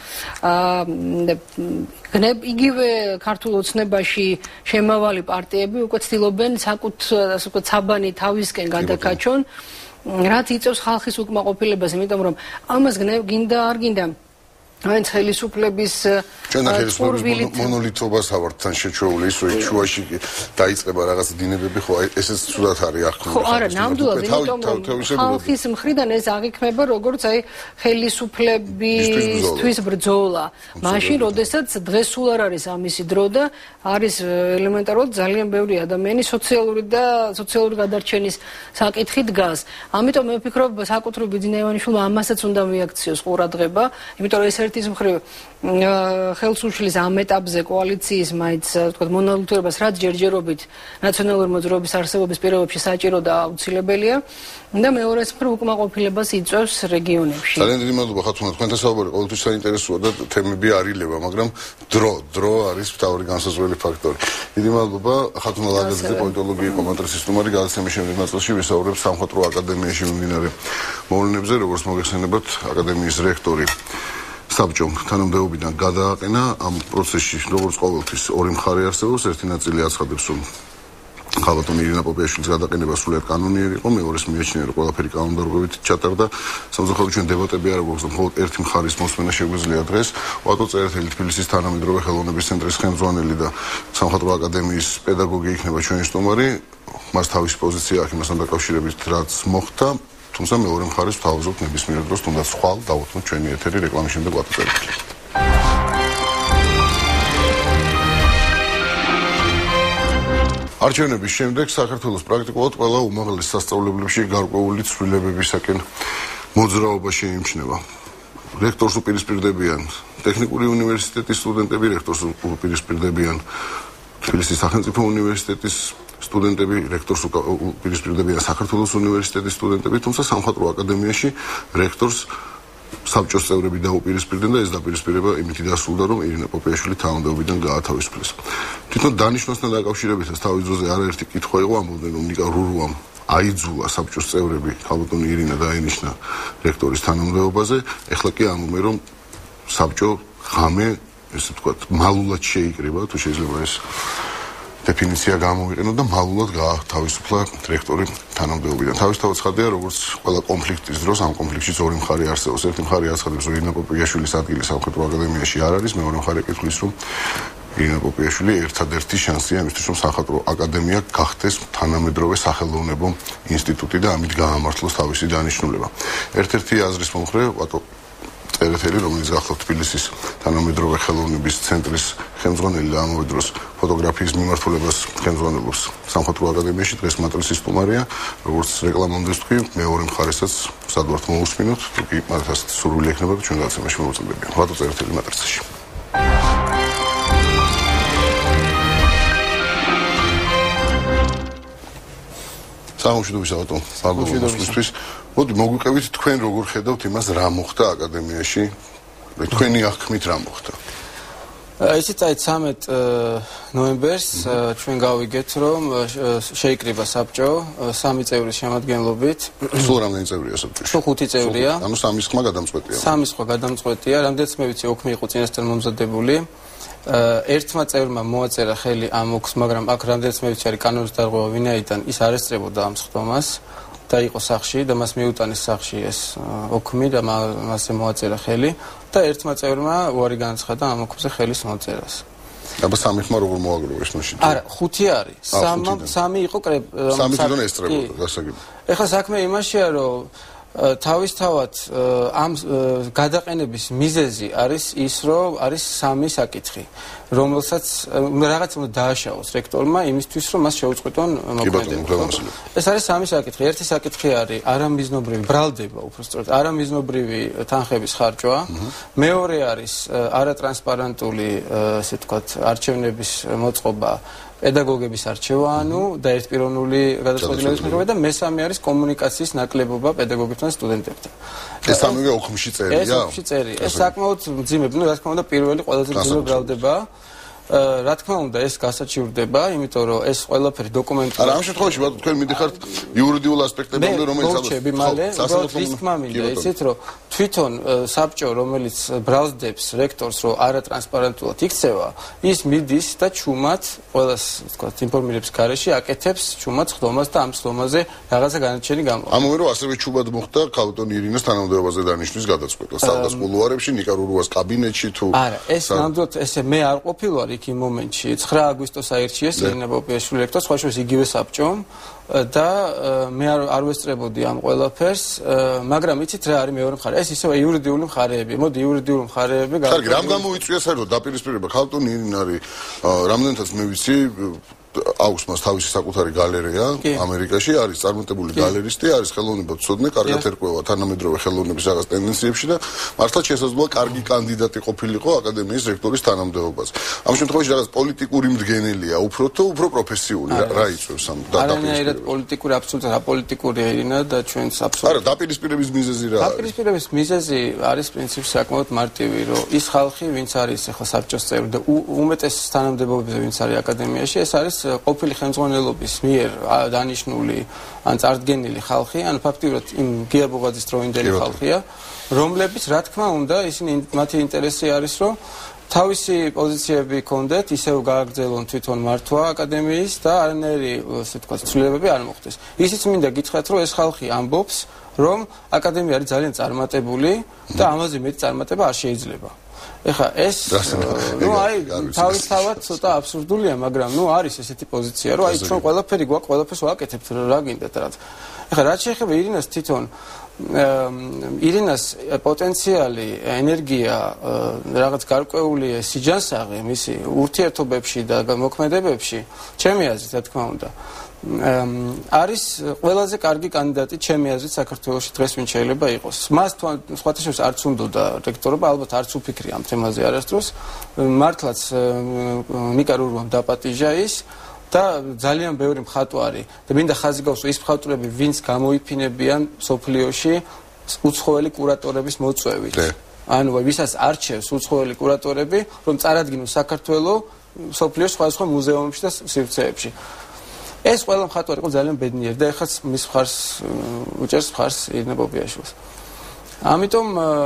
იგივე ქართულ ოცნებაში შემავალი პარტიები უკვე ცდილობენ საკუთარ ასე ვთქვათ საბანი თავისკენ გადაკაჩონ, რაც იწევს ხალხის უკმაყოფილებას, იმიტომ რომ ამას გინდა არ გინდა აი ხელისუფლების ჩვენ ხელისუფლების მონოლითობას ავართ თან შეჩვეული ის რომ შუაში დაიწყება რაღაც დინებები, ხო აი ესეც ცუდად არის აღქმება. ხო არა, ნამდვილად, იმიტომ რომ ხალხის მხრიდან ეს აღიქმება როგორც აი ხელისუფლებისთვის ბრძოლა. მაშინ, როდესაც დღეს სულ არ არის ამისი დრო და არის ელემენტარულად ძალიან ბევრი ადამიანი სოციალური და სოციალური გადარჩენის საკითხი დგას. ამიტომ მე ვფიქრობ, საკუთრივ ბიძინა ივანიშვილმა ამასაც უნდა მიაქციოს ყურადღება, იმიტომ რომ ეს ის მხრივ ხელს უშლის ამ ეტაპზე კოალიციის მაინც ვთქვათ მონოლითურობას, რაც ჯერჯერობით ნაციონალური მოძრაობის არსებობის პირობებში საჭირო და აუცილებელია და მეორეს მხრივ უკმაყოფილებას იწვევს რეგიონებში. ძალიან დიდი მადლობა ხათუნა, თქვენთან საუბარი ყოველთვის საინტერესოა და თემები არ ილევა, მაგრამ დრო, დრო არის მთავარი განსაზღვრელი ფაქტორი. დიდი მადლობა ხათუნა ლაგაძე, პოლიტოლოგიის კომენტარის სტუმარი, გადაცემის შემდეგ ნაწილში ვისაუბრებთ სამხატვრო აკადემიაში მიმდინარე მოვლენებზე, როგორც მოგეხსენებათ, აკადემიის რექტორი საბჭომ თანამდებობიდან გადააყენა ამ პროცესში, როგორც ყოველთვის ორი მხარე არსებობს, ერთი ნაწილი აცხადებს, რომ ხალბატონი ირინა პოპიაშვილის გადაყენება სრულიად კანონიერი იყო, მეორეს მიაჩნია, რომ ყველაფერი კანონმდებლობით ჩატარდა. სამწუხაროდ ჩვენ დებატები არ გვაქვს, რომ მხოლოდ ერთი მხარის მოსმენა შეგვიძლია დღეს. ვატო წერეთელი თბილისის თანამედროვე ხელოვნების ცენტრის ხელმძღვანელი და სამხატვრო აკადემიის პედაგოგი იქნება ჩვენი სტუმარი. მას თავისი პოზიცია აქვს იმასთან დაკავშირებით, რაც მოხდა. თუმცა მეორე მხარეს ვთავაზობთ ნებისმიერ დროს, თუნდაც ხვალ დავუთმოთ ჩვენი ეთერი რეკლამის შემდეგ ვატო წერეთელი. არჩევნების შემდეგ საქართველოს პრაქტიკულად ყველა უმაღლეს სასწავლებლებში გარკვეული ცვლილებებისაკენ მოძრაობა შეიმჩნევა. რექტორს უპირისპირდებიან ტექნიკური უნივერსიტეტის სტუდენტები, რექტორს უპირისპირდებიან თბილისის სახელმწიფო უნივერსიტეტის სტუდენტები, რექტორს უპირისპირდებიან საქართველოს უნივერსიტეტის სტუდენტები, თუმცა სამხატვრო აკადემიაში რექტორს საბჭოს წევრები დაუპირისპირდნენ და ეს დაპირისპირება იმითი დასრულდა, რომ ირინა პოპიაშვილი თანამდებობიდან გაათავისუფლეს. თვითონ დანიშნვასთან დაკავშირებითაც თავის დროზე არაერთი კითხვა იყო, ამბობდნენ, რომ ნიკა რურუამ აიძულა საბჭოს წევრები ხალბატონი ირინა დაენიშნა რექტორის თანამდებობაზე, ეხლა კი ამბობენ, რომ საბჭო ღამე, ესე ვთქვათ, მალულად შეიკრიბა, თუ შეიძლება ეს დეფინიცია გამოვიყენოთ და მალულად გაათავისუფლა რექტორი თანამდებობიდან. თავისთავად ცხადია, როგორც ყველა კონფლიქტის დროს ამ კონფლიქტშიც ორი მხარე არსებობს. ერთი მხარე აცხადებს, რომ ირინა პოპიაშვილის ადგილი სამხატვრო აკადემიაში არ არის, მეორე მხარე კითხვის, რომ ირინა პოპიაშვილი ერთადერთი შანსია იმისთვის, რომ სამხატვრო აკადემია გახდეს თანამედროვე სახელოვნებო ინსტიტუტი და ამით გაამართლოს თავისი დანიშნულება. ერთ-ერთი აზრის მომხრე ვატო წერეთელი, რომელიც გახლავთ თბილისის თანამედროვე ხელოვნების ცენტრის ხელმძღვანელი და ამავე დროს ფოტოგრაფიის მიმართულებას ხელმძღვანელობს სამხატვრო აკადემიაში, დღეს მატრიცის სტუმარია, როგორც რეკლამამდე ვთქვი, მეორე მხარესაც სადვართ მოусმინოთ, თუ კი მათაც სურვილი ექნება და ჩვენ გადაცემაში მოვუწოდებიან. ვატო წერეთელი მატრიცაში. სამშვიდობისა ვატო, მადლობა. მოდი მოგვიყევით თქვენ როგორ ხედავთ იმას, რა მოხდა აკადემიაში? თქვენი აღქმით რა მოხდა? ისიც აი ცამეტ ნოემბერს ჩვენ გავიგეთ, რომ შეიკრიბა საბჭო სამი წევრის შემადგენლობით. სულ რამდენი წევრია საბჭოში? სულ ხუთი წევრია. ანუ სამის ხმა გადამწყვეტია. სამის ხმა გადამწყვეტია, რამდენიც მე ვიცი, ოქმი იყო წინასწარ მომზადებული. ერთმა წევრმა მოაწერა ხელი ამ ოქს, მაგრამ აქ რამდენიც მე ვიცი, არის კანონის დარღვევა, ვინაიდან ის არ ესწრებოდა ამ სხდომას. და იყო სახში და მას მიუტანის სახში ეს ოქმი და მასზე მოაწერა ხელი და ერთმა წევრმა უარი განაცხადა ამ ოქმზე ხელის მოწერას. აბა სამი ხმა როგორ მოაგროვე ეს მაშინ? არა, ხუთი არის. სამი იყო კრებ. სამი თვითონ ესწრებოდა, გასაგები. ეხლა საქმე იმაშია, რომ თავისთავად ამ გადაყენების მიზეზი არის ის, რომ არის სამი საკითხი, რომელსაც რაღაც უნდა დააშავოს რექტორმა იმისთვის, რომ მას შეუწყვეტონ მოქმედება. ეს არის სამი საკითხი. ერთი საკითხი არის არამიზნობრივი ბრალდება, უბრალოდ არამიზნობრივი თანხების ხარჯვა. მეორე არის არატრანსპარენტული, ესე ვთქვათ, არჩევნების მოწყობა პედაგოგების არჩევა, ანუ და ერთპიროვნული გადაწყვეტილების მიღება და მესამე არის კომუნიკაციის ნაკლებობა პედაგოგებთან და სტუდენტებთან. ეს სამივე ოქმში წერია? ეს ოქმში წერია. ეს საკმაოდ მძიმე, ну, რა თქმა უნდა, პირველი ყველაზე მძიმე ბრალდება. რა თქმა უნდა, ეს გასაჩივრდება, იმიტომ რომ ეს ყველაფერი დოკუმენტი. არა, ამ შემთხვევაში ბატონო, თქვენ მიდიხართ იურიდიულ ასპექტებამდე, რომელიც ალბათ მალე რისკმა მინდა, იცით, რომ თვითონ საბჭო, რომელიც ბრალდებს რექტორს, რომ არატრანსპარენტულად იქცევა, ის მიდის და ჩუმად ყველას, ვთქვათ, ინფორმირებს გარეშე, აკეთებს ჩუმად ხდომას და ამ ხდომაზე რაღაცა განაჩენი გამოვა. ამოვე რომ ასევე ჩუმად მოხდა ქალბატონ ირინას თანამდებობაზე დანიშნვის გადაწყვეტა. სადაც კულუარებში ნიკა რურუას კაბინეტში თუ არა, ეს ნამდვილად ესე მე არ ყოფილვარ იქ იმ მომენტში. ცხრა აგვისტოს აირჩიეს ირინა პოპიაშვილი რექტორს, სხვა შორის იგივე საბჭომ და მე არ ვესწრებოდი ამ ყველაფერს, მაგრამ იცით რა არის მეორე მხარე? ეს ისევ იურიდიული მხარეები. მოდი იურიდიული მხარეები გაგ. კარგი, რამ გამოიწვია საერთოდ დაპირისპირება ქალბატონ ირინა არის რამდენადაც მე ვიცი აქვს მას თავისი საკუთარი გალერეა ამერიკაში, არის წარმატებული გალერისტი, არის ხელოვნებაცოდნე, კარგად ერკვევა თანამედროვე ხელოვნების რაღაც ტენდენციებში და მართლაც შესაძლოა კარგი კანდიდატი ყოფილიყო აკადემიის რექტორის თანამდებობაზე. ამ შემთხვევაში რაღაც პოლიტიკური მდგენელია, უფრო თუ უფრო პროფესიული, რა იწევს ამ დაპირისპირებას? არანაირად პოლიტიკური, აბსოლუტურად აპოლიტიკური ირინა და ჩვენც აბსოლუტურად. არა, დაპირისპირების მიზეზი რა არის? დაპირისპირების მიზეზი არის პრინციპში საკმაოდ მარტივი, რომ ის ხალხი, ვინც არის ახლა საბჭოს წევრი და უმეტეს თანამდებობებზე ვინც არის აკადემიაში, ეს არის ყოფილი ხელმძღვანელობის მიერ დანიშნული ან წარდგენილი ხალხი, ან ფაქტიურად იმ გია ბუღაძის დროინდელი ხალხია, რომლებიც რა თქმა უნდა, ისინი მათი ინტერესი არის, რომ თავისი პოზიციები კონდეთ, ისევ გააგრძელონ თვითონ მართვა აკადემიის და არანაირი, ასე ვთქვათ, ცვლილებები არ მოხდეს. ისიც მინდა გითხრათ, რომ ეს ხალხი ამბობს, რომ აკადემია არის ძალიან წარმატებული და ამაზე მეტი წარმატება არ შეიძლება. ეხლა ეს ნუ აი თავისთავად ცოტა აბსურდულია, მაგრამ ნუ არის ესეთი პოზიცია, რომ აი ჩვენ ყველაფერი გვაქვს, ყველაფერს ვაკეთებთ, რა გინდათ რაც. ეხლა რაც შეეხება ირინას თვითონ ირინას პოტენციალი, ენერგია, რაღაც გარკვეული სიჯანსაღი მისი ურთიერთობებში და მოქმედებებში, ჩემი აზრით, რა თქმა უნდა, არის ყველაზე კარგი კანდიდატი ჩემი აზრით საქართველოში დღეს ვინ შეიძლება იყოს. მას სხვათა შორის არც უნდოდა რექტორობა, ალბათ არც უფიქრი ამ თემაზე არასდროს. მართლაც ნიკა რურუამ დაპატიჟა ის და ძალიან ბევრი მხატვარი და მინდა ხაზი გავუსვა ის მხატვრები, ვინც გამოიფინებიან სოფლიოში უცხოელი კურატორების მოწვევით. ანუ ვისაც არჩევს უცხოელი კურატორები, რომ წარადგინოს საქართველოს სოფლიოს სხვადასხვა მუზეუმებში და სივრცეებში. ეს ყველა მხატვარი იყო ძალიან ბედნიერი და ეხაც მის მხარს უჭერს მხარს ირინა პოპიაშვილს. ამიტომ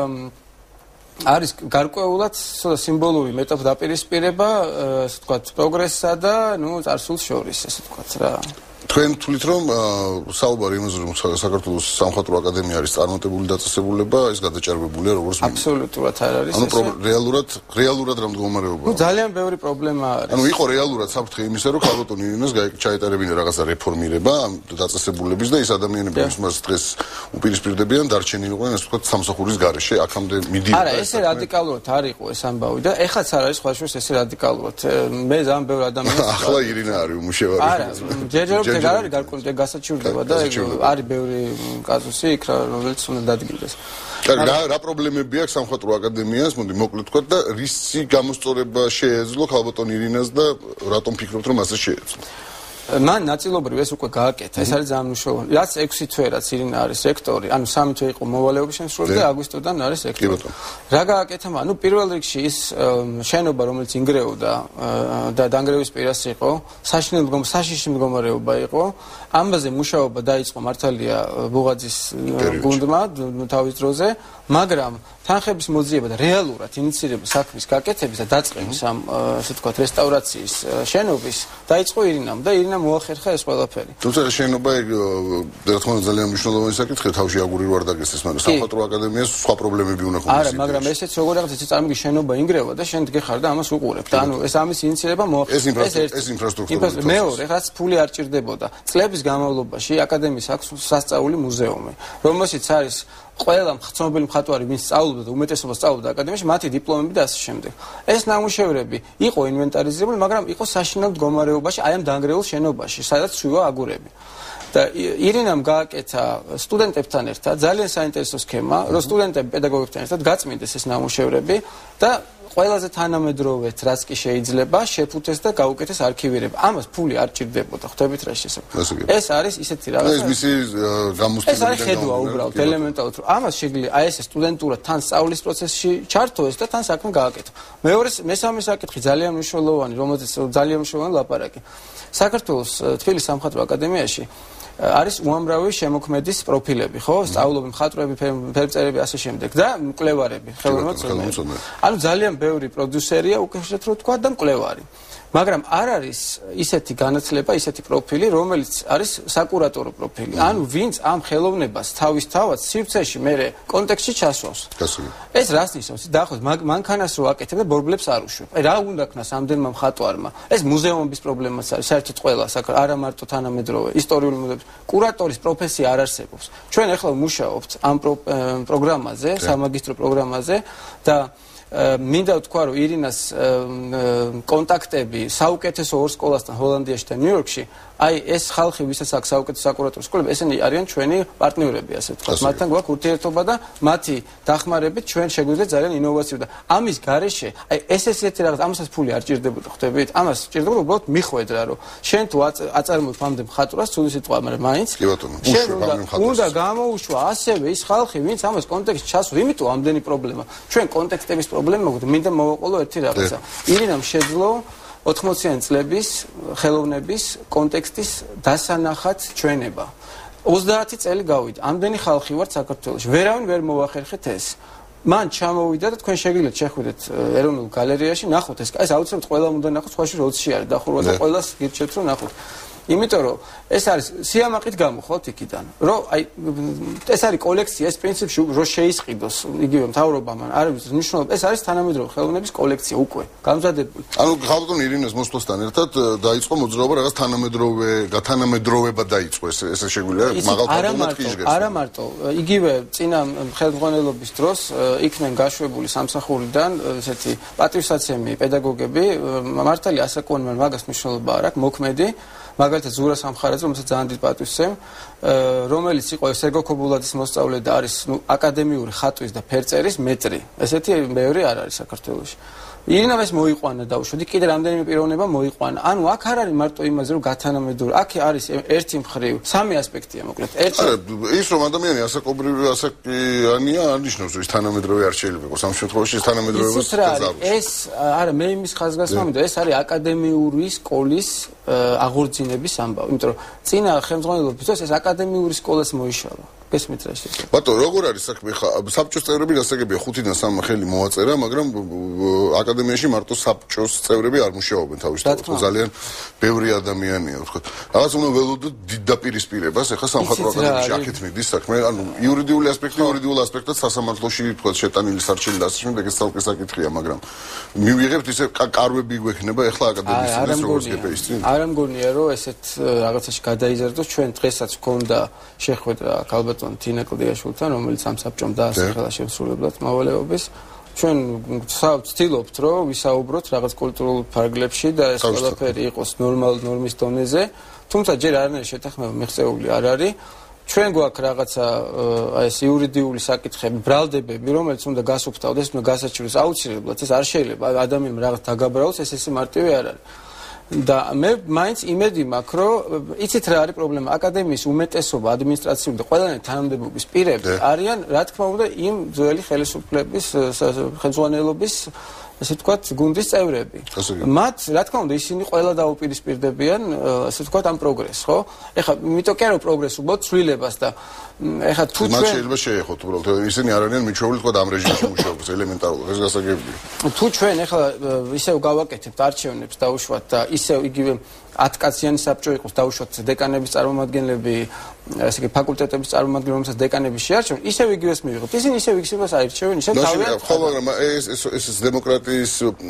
არის გარკვეულად სიმბოლური მეტად დაპირისპირება, ასე ვთქვათ, პროგრესსა და ნუ წარსულს შორის, ასე ვთქვათ რა. თქვენ თვლით რომ საუბარი იმაზე რომ საქართველოს სამხატვრო აკადემია არის წარმატებული დაწესებულება, ეს გადაჭარბებულია როგორც მინდა. აბსოლუტურად არ არის. ანუ რეალურად რეალურად რა მდგომარეობა? ნუ ძალიან ბევრი პრობლემა არის. ანუ იყო რეალურად საფრთხე იმისა, რომ ქალბატონ ირინას ჩაეტარებინა რაღაცა რეფორმირება ამ დაწესებულების და ის ადამიანები, ვინც მას დღეს უპირისპირდებიან, დარჩენილიყვნენ ასე ვთქვათ სამსახურის გარეშე, აქამდე მიდიოდა. არა, ესე რადიკალურად არ იყო ეს ამბავი და ეხაც არ არის სხვა შორის ესე რადიკალურად. მე ძალიან ბევრი ადამიანს ახლა ირინა არის უმუშევარი. არა, ჯერჯერობით ეგ არ არის გარკვეული გასაჩივრდება და არის ბევრი კაზუსი იქ რომელიც უნდა დადგინდეს. რა რა პრობლემები აქვს სამხატვრო აკადემიას, მოდი მოკლედ ვთქვათ და რისი გამოსწორება შეეძლო ქალბატონ ირინას და რატომ ფიქრობთ რომ ასე შეეძლო? მან ნაწილობრივ ეს უკვე გააკეთა, ეს არის ძალიან მნიშვნელოვანი. რაც ექვსი თვე რაც ირინა არის რექტორი, ანუ სამი თვე იყო მოვალეობის შემსრულებელი და აგვისტოდან არის რექტორი. რა გააკეთა მან? ნუ პირველ რიგში ის შენობა, რომელიც ინგრეოდა და დანგრევის პირას იყო, საშინელ მდგომარეობაში, საშიში მდგომარეობა იყო. ამაზე მუშაობა დაიწყო მართალია ბუღაძის გუნდმა თავის დროზე, მაგრამ თანხების მოძიება და რეალურად ინიცირება საქმის გაკეთების და დაწყების ამ ასე ვთქვათ რესტავრაციის შენობის დაიწყო ირინამ და ირინა წინა მოახერხა ეს ყველაფერი. თუმცა შენობა რა თქმა უნდა ძალიან მნიშვნელოვანი საკითხია, თავში აგური ვარ დაგესეს, მაგრამ სამხატვრო აკადემიას სხვა პრობლემები უნდა ქონდეს. არა, მაგრამ ესეც როგორ რაღაც ისე წარმოგი შენობა ინგრევა და შენ დგეხარ და ამას უყურებ. და ანუ ეს ამის ინიციირება მოახერხა. ეს ინფრასტრუქტურა. მეორე, რაც ფული არ ჭირდებოდა. წლების განმავლობაში აკადემიის აქვს სასწაული მუზეუმი, რომელშიც არის ყველა ცნობილი მხატვარი, ვინც სწავლობდა და უმეტესობა სწავლობდა აკადემიაში, მათი დიპლომები და ასე შემდეგ. ეს ნამუშევრები იყო ინვენტარიზებული, მაგრამ იყო საშინელ მდგომარეობაში, აი ამ დანგრეულ შენობაში, სადაც ცვივა აგურები. და ირინამ გააკეთა სტუდენტებთან ერთად ძალიან საინტერესო სქემა, რომ სტუდენტები პედაგოგებთან ერთად გაწმინდეს ეს ნამუშევრები და ყველაზე თანამედროვეთ რაც კი შეიძლება შეფუთეს და გაუკეთეს არქივირება. ამას ფული არ ჭირდებოდა, ხვდებით რა შესაძლოა. ეს არის ისეთი რაღაც. ეს მისი გამოსტილი. ეს არის ხედვა უბრალოდ ელემენტალურად, რომ ამას შეგვიძლია აი ეს სტუდენტურა თან სწავლის პროცესში ჩართოს და თან საქმე გააკეთო. მეორე მესამე საკითხი ძალიან მნიშვნელოვანი, რომელზეც ძალიან მნიშვნელოვანი ლაპარაკი. საქართველოს თბილისის სამხატვრო აკადემიაში არის უამრავი შემოქმედის პროფილები, ხო? სწავლობენ მხატვრები, ფერმწერები ასე შემდეგ და მკვლევარები, ხელოვნებაცნიერები. ანუ ძალიან ბევრი პროდიუსერია, უკეთესად რო თქვა და მკვლევარი. მაგრამ არ არის ისეთი განათლება, ისეთი პროფილი, რომელიც არის საკურატორო პროფილი. ანუ ვინც ამ ხელოვნებას თავისთავად სივრცეში მერე კონტექსტში ჩასვავს. ეს რას ნიშნავს? დაახოს მანქანას რო აკეთებ და ბორბლებს არ უშვებ. აი რა უნდა ქნას ამდენმა მხატვარმა? ეს მუზეუმების პრობლემაც არის, საერთოდ ყველა საკ არა მარტო თანამედროვე ისტორიული მუზეუმები. კურატორის პროფესია არ არსებობს. ჩვენ ახლა ვმუშაობთ ამ პროგრამაზე, სამაგისტრო პროგრამაზე და მინდა ვთქვა, რომ ირინას კონტაქტები საუკეთესო ორ სკოლასთან ჰოლანდიაში და ნიუ-იორკში, აი ეს ხალხი, ვისაც აქვს საუკეთესო საკურატორო სკოლები, ესენი არიან ჩვენი პარტნიორები, ასე ვთქვათ. მათთან გვაქვს ურთიერთობა და მათი დახმარებით ჩვენ შეგვიძლია ძალიან ინოვაციური და ამის გარეშე, აი ეს ესეთი რაღაც, ამასაც ფული არ ჭირდებოდა, ხვდებით? ამას ჭირდებოდა უბრალოდ მიხვედრა, რომ შენ თუ აწარმოებ ამდე მხატვრას, ცუდი სიტყვა, მაგრამ მაინც კი ბატონო, უშვებ ამდე მხატვრას. უნდა გამოუშვა ასევე ის ხალხი, ვინც ამას კონტექსტში ჩასვლა, იმიტომ ამდენი პრობლემა. ჩვენ კონტექსტების პრობლემა გვაქვს, მინდა მოვაყოლო ერთი რაღაცა. ირინამ შეძლო ოთხმოციანი წლების ხელოვნების კონტექსტის დასანახად ჩვენება. ოცდაათი წელი გავიდა. ამდენი ხალხი ვართ საქართველოში. ვერავინ ვერ მოახერხეთ ეს. მან ჩამოვიდა და თქვენ შეგიძლიათ შეხვიდეთ ეროვნულ გალერეაში, ნახოთ ეს. ეს აუცილებლად ყველა უნდა ნახოთ, სხვაში როცში არის დახურვა და ყველას გირჩევთ რომ ნახოთ. იმიტომ რომ ეს არის სიამაყით გამოხვალთ იქიდან. რომ აი ეს არის კოლექცია, ეს პრინციპში რომ შეისყიდოს იგივე მთავრობამ არ არის მნიშვნელობა. ეს არის თანამედროვე ხელოვნების კოლექცია უკვე გამზადებული. ანუ ხალხთან ირინას მოსვლასთან ერთად დაიწყო მოძრაობა რაღაც თანამედროვე, თანამედროვება დაიწყო ეს ესე შეგვიძლია მაღალ ფორმატში იღებს. არა მარტო, იგივე წინა ხელმძღვანელობის დროს იქნენ გაშვებული სამსახურიდან ესეთი პატივსაცემი პედაგოგები, მართალი ასაკოვანი, მაგრამ მაგას მნიშვნელობა არ აქვს, მოქმედი მაგალითად ზურა სამხარაძე, რომელსაც ძალიან დიდ პატივს ვცემ, რომელიც იყო სერგო ქობულაძის მოსწავლე და არის ნუ აკადემიური ხატვის და ფერწერის მეტრი. ესეთი მეორე არ არის საქართველოში. ირინამ ეს მოიყვანა დაუშვით, კიდე რამდენიმე პიროვნება მოიყვანა. ანუ აქ არ არის მარტო იმაზე, რომ გათანამედროვე, აქ არის ერთი მხრივ, სამი ასპექტია მოკლედ. ერთი ის რომ ადამიანი ასაკობრივი ასაკიანია, არ ნიშნავს, რომ ის თანამედროვე არ შეიძლება იყოს. ამ შემთხვევაში ეს თანამედროვეობას გაზარდოს. ეს არა, მე იმის ხაზგასმა მინდა, ეს არის აკადემიური სკოლის აღორძინების ამბავი, იმიტომ რომ წინა ხელმძღვანელობის დროს ეს აკადემიური სკოლას მოიშალა. გესმით რა შეიძლება. ბატონო, როგორ არის საქმე? საბჭოს წევრები გასაგებია ხუთიდან სამი ხელი მოაწერა, მაგრამ აკადემიაში მარტო საბჭოს წევრები არ მუშაობენ თავისთავად. ძალიან ბევრი ადამიანია, ვთქვათ. რაღაც უნდა ველოდოთ დიდ დაპირისპირებას, ეხლა სამხატვრო აკადემიაში აქეთ მიდის საქმე, ანუ იურიდიული ასპექტი, იურიდიულ ასპექტად სასამართლოში, ვთქვათ, შეტანილი სარჩელი და ასე შემდეგ, ეს თალკე საკითხია, მაგრამ მივიღებთ ისე კარვები გვექნება ეხლა აკადემიის წინას როგორც გეპეის წინ. არ ამგონია, რომ ესეთ რაღაცაში გადაიზარდოს. ჩვენ დღესაც გქონდა შეხვედრა ალბათ თინა კლდიაშვილთან, რომელიც ამ საბჭომ დაასახელა შემსრულებლად მოვალეობის. ჩვენ ვცდილობთ, რომ ვისაუბროთ რაღაც კულტურულ ფარგლებში და ეს ყველაფერი იყოს ნორმალ ნორმის დონეზე, თუმცა ჯერ არანაირი შეთანხმება მიღწეული არ არის. ჩვენ გვაქვს რაღაცა აი ეს იურიდიული საკითხები, ბრალდებები, რომელიც უნდა გასუფთავდეს, უნდა გასაჩივრდეს აუცილებლად, ეს არ შეიძლება ადამიანმა რაღაც დაგაბრალოს, ეს ესე მარტივი არ არის. და მე მაინც იმედი მაქვს, რომ იცით რა არის პრობლემა, აკადემიის უმეტესობა ადმინისტრაციული და ყველანი თანამდებობის პირები არიან, რა თქმა უნდა, იმ ძველი ხელისუფლების ხელმძღვანელობის ასე ვთქვათ, გუნდის წევრები. მათ, რა თქმა უნდა, ისინი ყველა დაუპირისპირდებიან, ასე ვთქვათ, ამ პროგრესს, ხო? ეხლა, იმიტომ კი არა პროგრესს, უბრალოდ ცვლილებას და ეხლა თუ ჩვენ შეიძლება შეეხოთ უბრალოდ ისინი არ არიან მიჩვეული თქო ამ რეჟიმში მუშაობს ელემენტარულად ეს გასაგებია. თუ ჩვენ ეხლა ისევ გავაკეთებთ არჩევნებს დაუშვათ და ისევ იგივე ათი კაციანი საბჭო იყოს დაუშვათ დეკანების წარმომადგენლები, ასე იგი ფაკულტეტების წარმომადგენლები, რომელსაც დეკანები შეარჩევენ, ისევ იგივეს მივიღებთ. ისინი ისევ იგივეს აირჩევენ, ისევ თავიანთ. ხო, მაგრამ ეს ეს ეს დემოკრატიის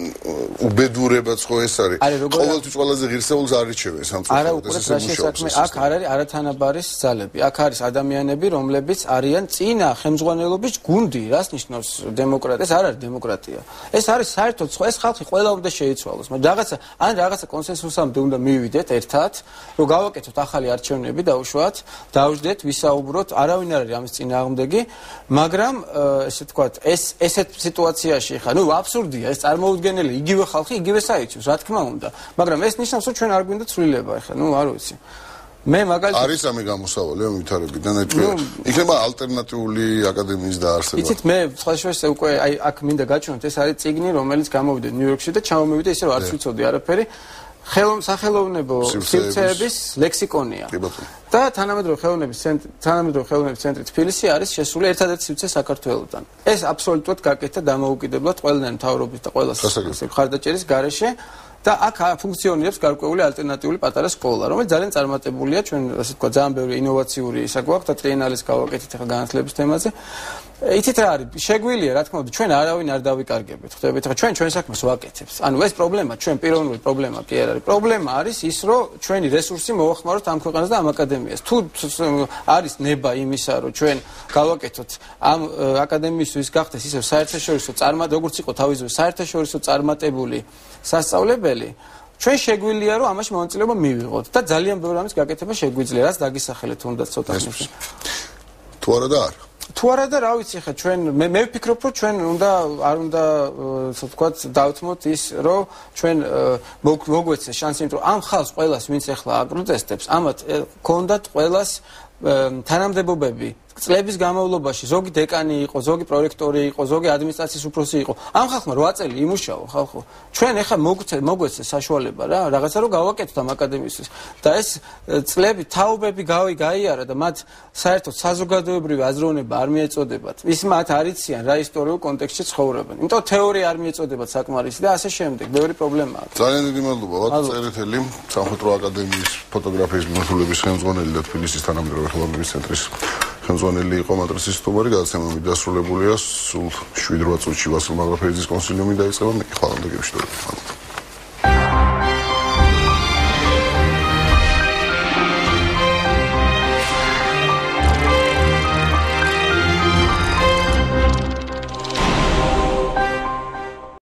უბედურებაც ხო ეს არის. ყოველთვის ყველაზე ღირსეულს არიჩევენ სამწუხაროდ. არა, უყურეთ რა შესაქმე, აქ არ არის არათანაბარის ძალები. აქ არის ადამიანები, რომლებიც არიან წინა ხელმძღვანელობის გუნდი, რას ნიშნავს დემოკრატია? ეს არ არის დემოკრატია. ეს არის საერთოდ სხვა, ეს ხალხი ყველა უნდა შეიცვალოს. მაგრამ რაღაცა ან რაღაცა კონსენსუსამდე უნდა მივიდეთ ერთად, რომ გავაკეთოთ ახალი არჩევნები დაუშვათ, დავждეთ, ვისაუბროთ, არავინ არ არის ამის წინააღმდეგი, მაგრამ ესე ვთქვათ, ეს ესეთ სიტუაციაში ხა, ნუ აბსურდია, ეს წარმოუდგენელი, იგივე ხალხი, იგივე საერთოდ, რა თქმა უნდა. მაგრამ ეს ნიშნავს, რომ ჩვენ არ გვინდა ცვლილება, ხა, ნუ არ ვიცი. მე მაგალითად არის ამი გამოსავალი ამ ვითარებიდან, ჩვენ იქნება ალტერნატიული აკადემიის დაარსება. იცით, მე სხვა შორის უკვე აი აქ მინდა გაჩვენოთ, ეს არის წიგნი, რომელიც გამოვიდა ნიუ-იორკში და ჩამომივიდა ისე რომ არც ვიცოდი არაფერი. ხელო სახელოვნებო სივრცეების ლექსიკონია. და თანამედროვე ხელოვნების ცენტრი, თანამედროვე ხელოვნების ცენტრი თბილისი არის შესული ერთადერთი სივრცე საქართველოსთან. ეს აბსოლუტურად გაკეთდა დამოუკიდებლად ყველგან მთავრობის და ყველა მხარდაჭერის გარეშე. და აქ ფუნქციონირებს გარკვეული ალტერნატიული პატარა სკოლა, რომელიც ძალიან წარმატებულია, ჩვენ ასე ვთქვათ, ძალიან ბევრი ინოვაციური ისა გვაქვს და ტრიენალეს გავაკეთეთ ახლა განათლების თემაზე. იცით რა არის? შეგვიძლია, რა თქმა უნდა, ჩვენ არავინ არ დავიკარგებთ. ხვდებით, ხა ჩვენ ჩვენ საქმეს ვაკეთებთ. ანუ ეს პრობლემა, ჩვენ პიროვნული პრობლემა კი არ არის. პრობლემა არის ის, რომ ჩვენი რესურსი მოახმაროთ ამ ქვეყანას და ამ აკადემიას. თუ არის ნება იმისა, რომ ჩვენ გავაკეთოთ ამ აკადემიისთვის გახდეს ისევ საერთაშორისო წარმატებული, როგორც იყო თავისუფლად საერთაშორისო წარმატებული სასწავლებელი, ჩვენ შეგვიძლია რომ ამაში მონაწილეობა მივიღოთ და ძალიან ბევრი ამის გაკეთება შეგვიძლია, რაც დაგისახელეთ თუნდაც ცოტა ხნის. თუ არა და არა. თუ არა და რა ვიცი ხა ჩვენ მე მე ვფიქრობ რომ ჩვენ უნდა არ უნდა ასე ვთქვათ დავთმოთ ის რომ ჩვენ მოგვეცეს შანსი რომ ამ ხალხს ყველას ვინც ახლა აკრუტესტებს ამათ გქონდათ ყველას თანამდებობები წლების განმავლობაში ზოგი დეკანი იყო, ზოგი პროექტორი იყო, ზოგი ადმინისტრაციის უფროსი იყო. ამ ხალხმა რვა წელი იმუშაო ხალხო. ჩვენ ახლა მოგვეცეს საშუალება რა, რაღაცა რომ გავაკეთოთ ამ აკადემიისთვის. და ეს წლები, თაობები გაიარა და მათ საერთოდ საზოგადოებრივი აზროვნება არ მიეწოდებათ. ის მათ არ იციან რა ისტორიულ კონტექსტში ცხოვრობენ. იმიტომ თეორია არ მიეწოდებათ საკმარისი და ასე შემდეგ. ბევრი პრობლემაა. ძალიან დიდი მადლობა, ვატო წერეთელი, სამხატვრო აკადემიის ფოტოგრაფიის მიმართულების ხელმძღვანელი და თბილისის თანამედროვე ხელოვნების ცენტრის ხელმძღვანელი იყო მატრიცის სტუმარი, გადაცემა დასრულებულია სულ შვიდ რვა წუთში ვასილ მაგრაფელიძის კონსილიუმი დაიწყება, მე ხვალამდე გემშვიდობებით.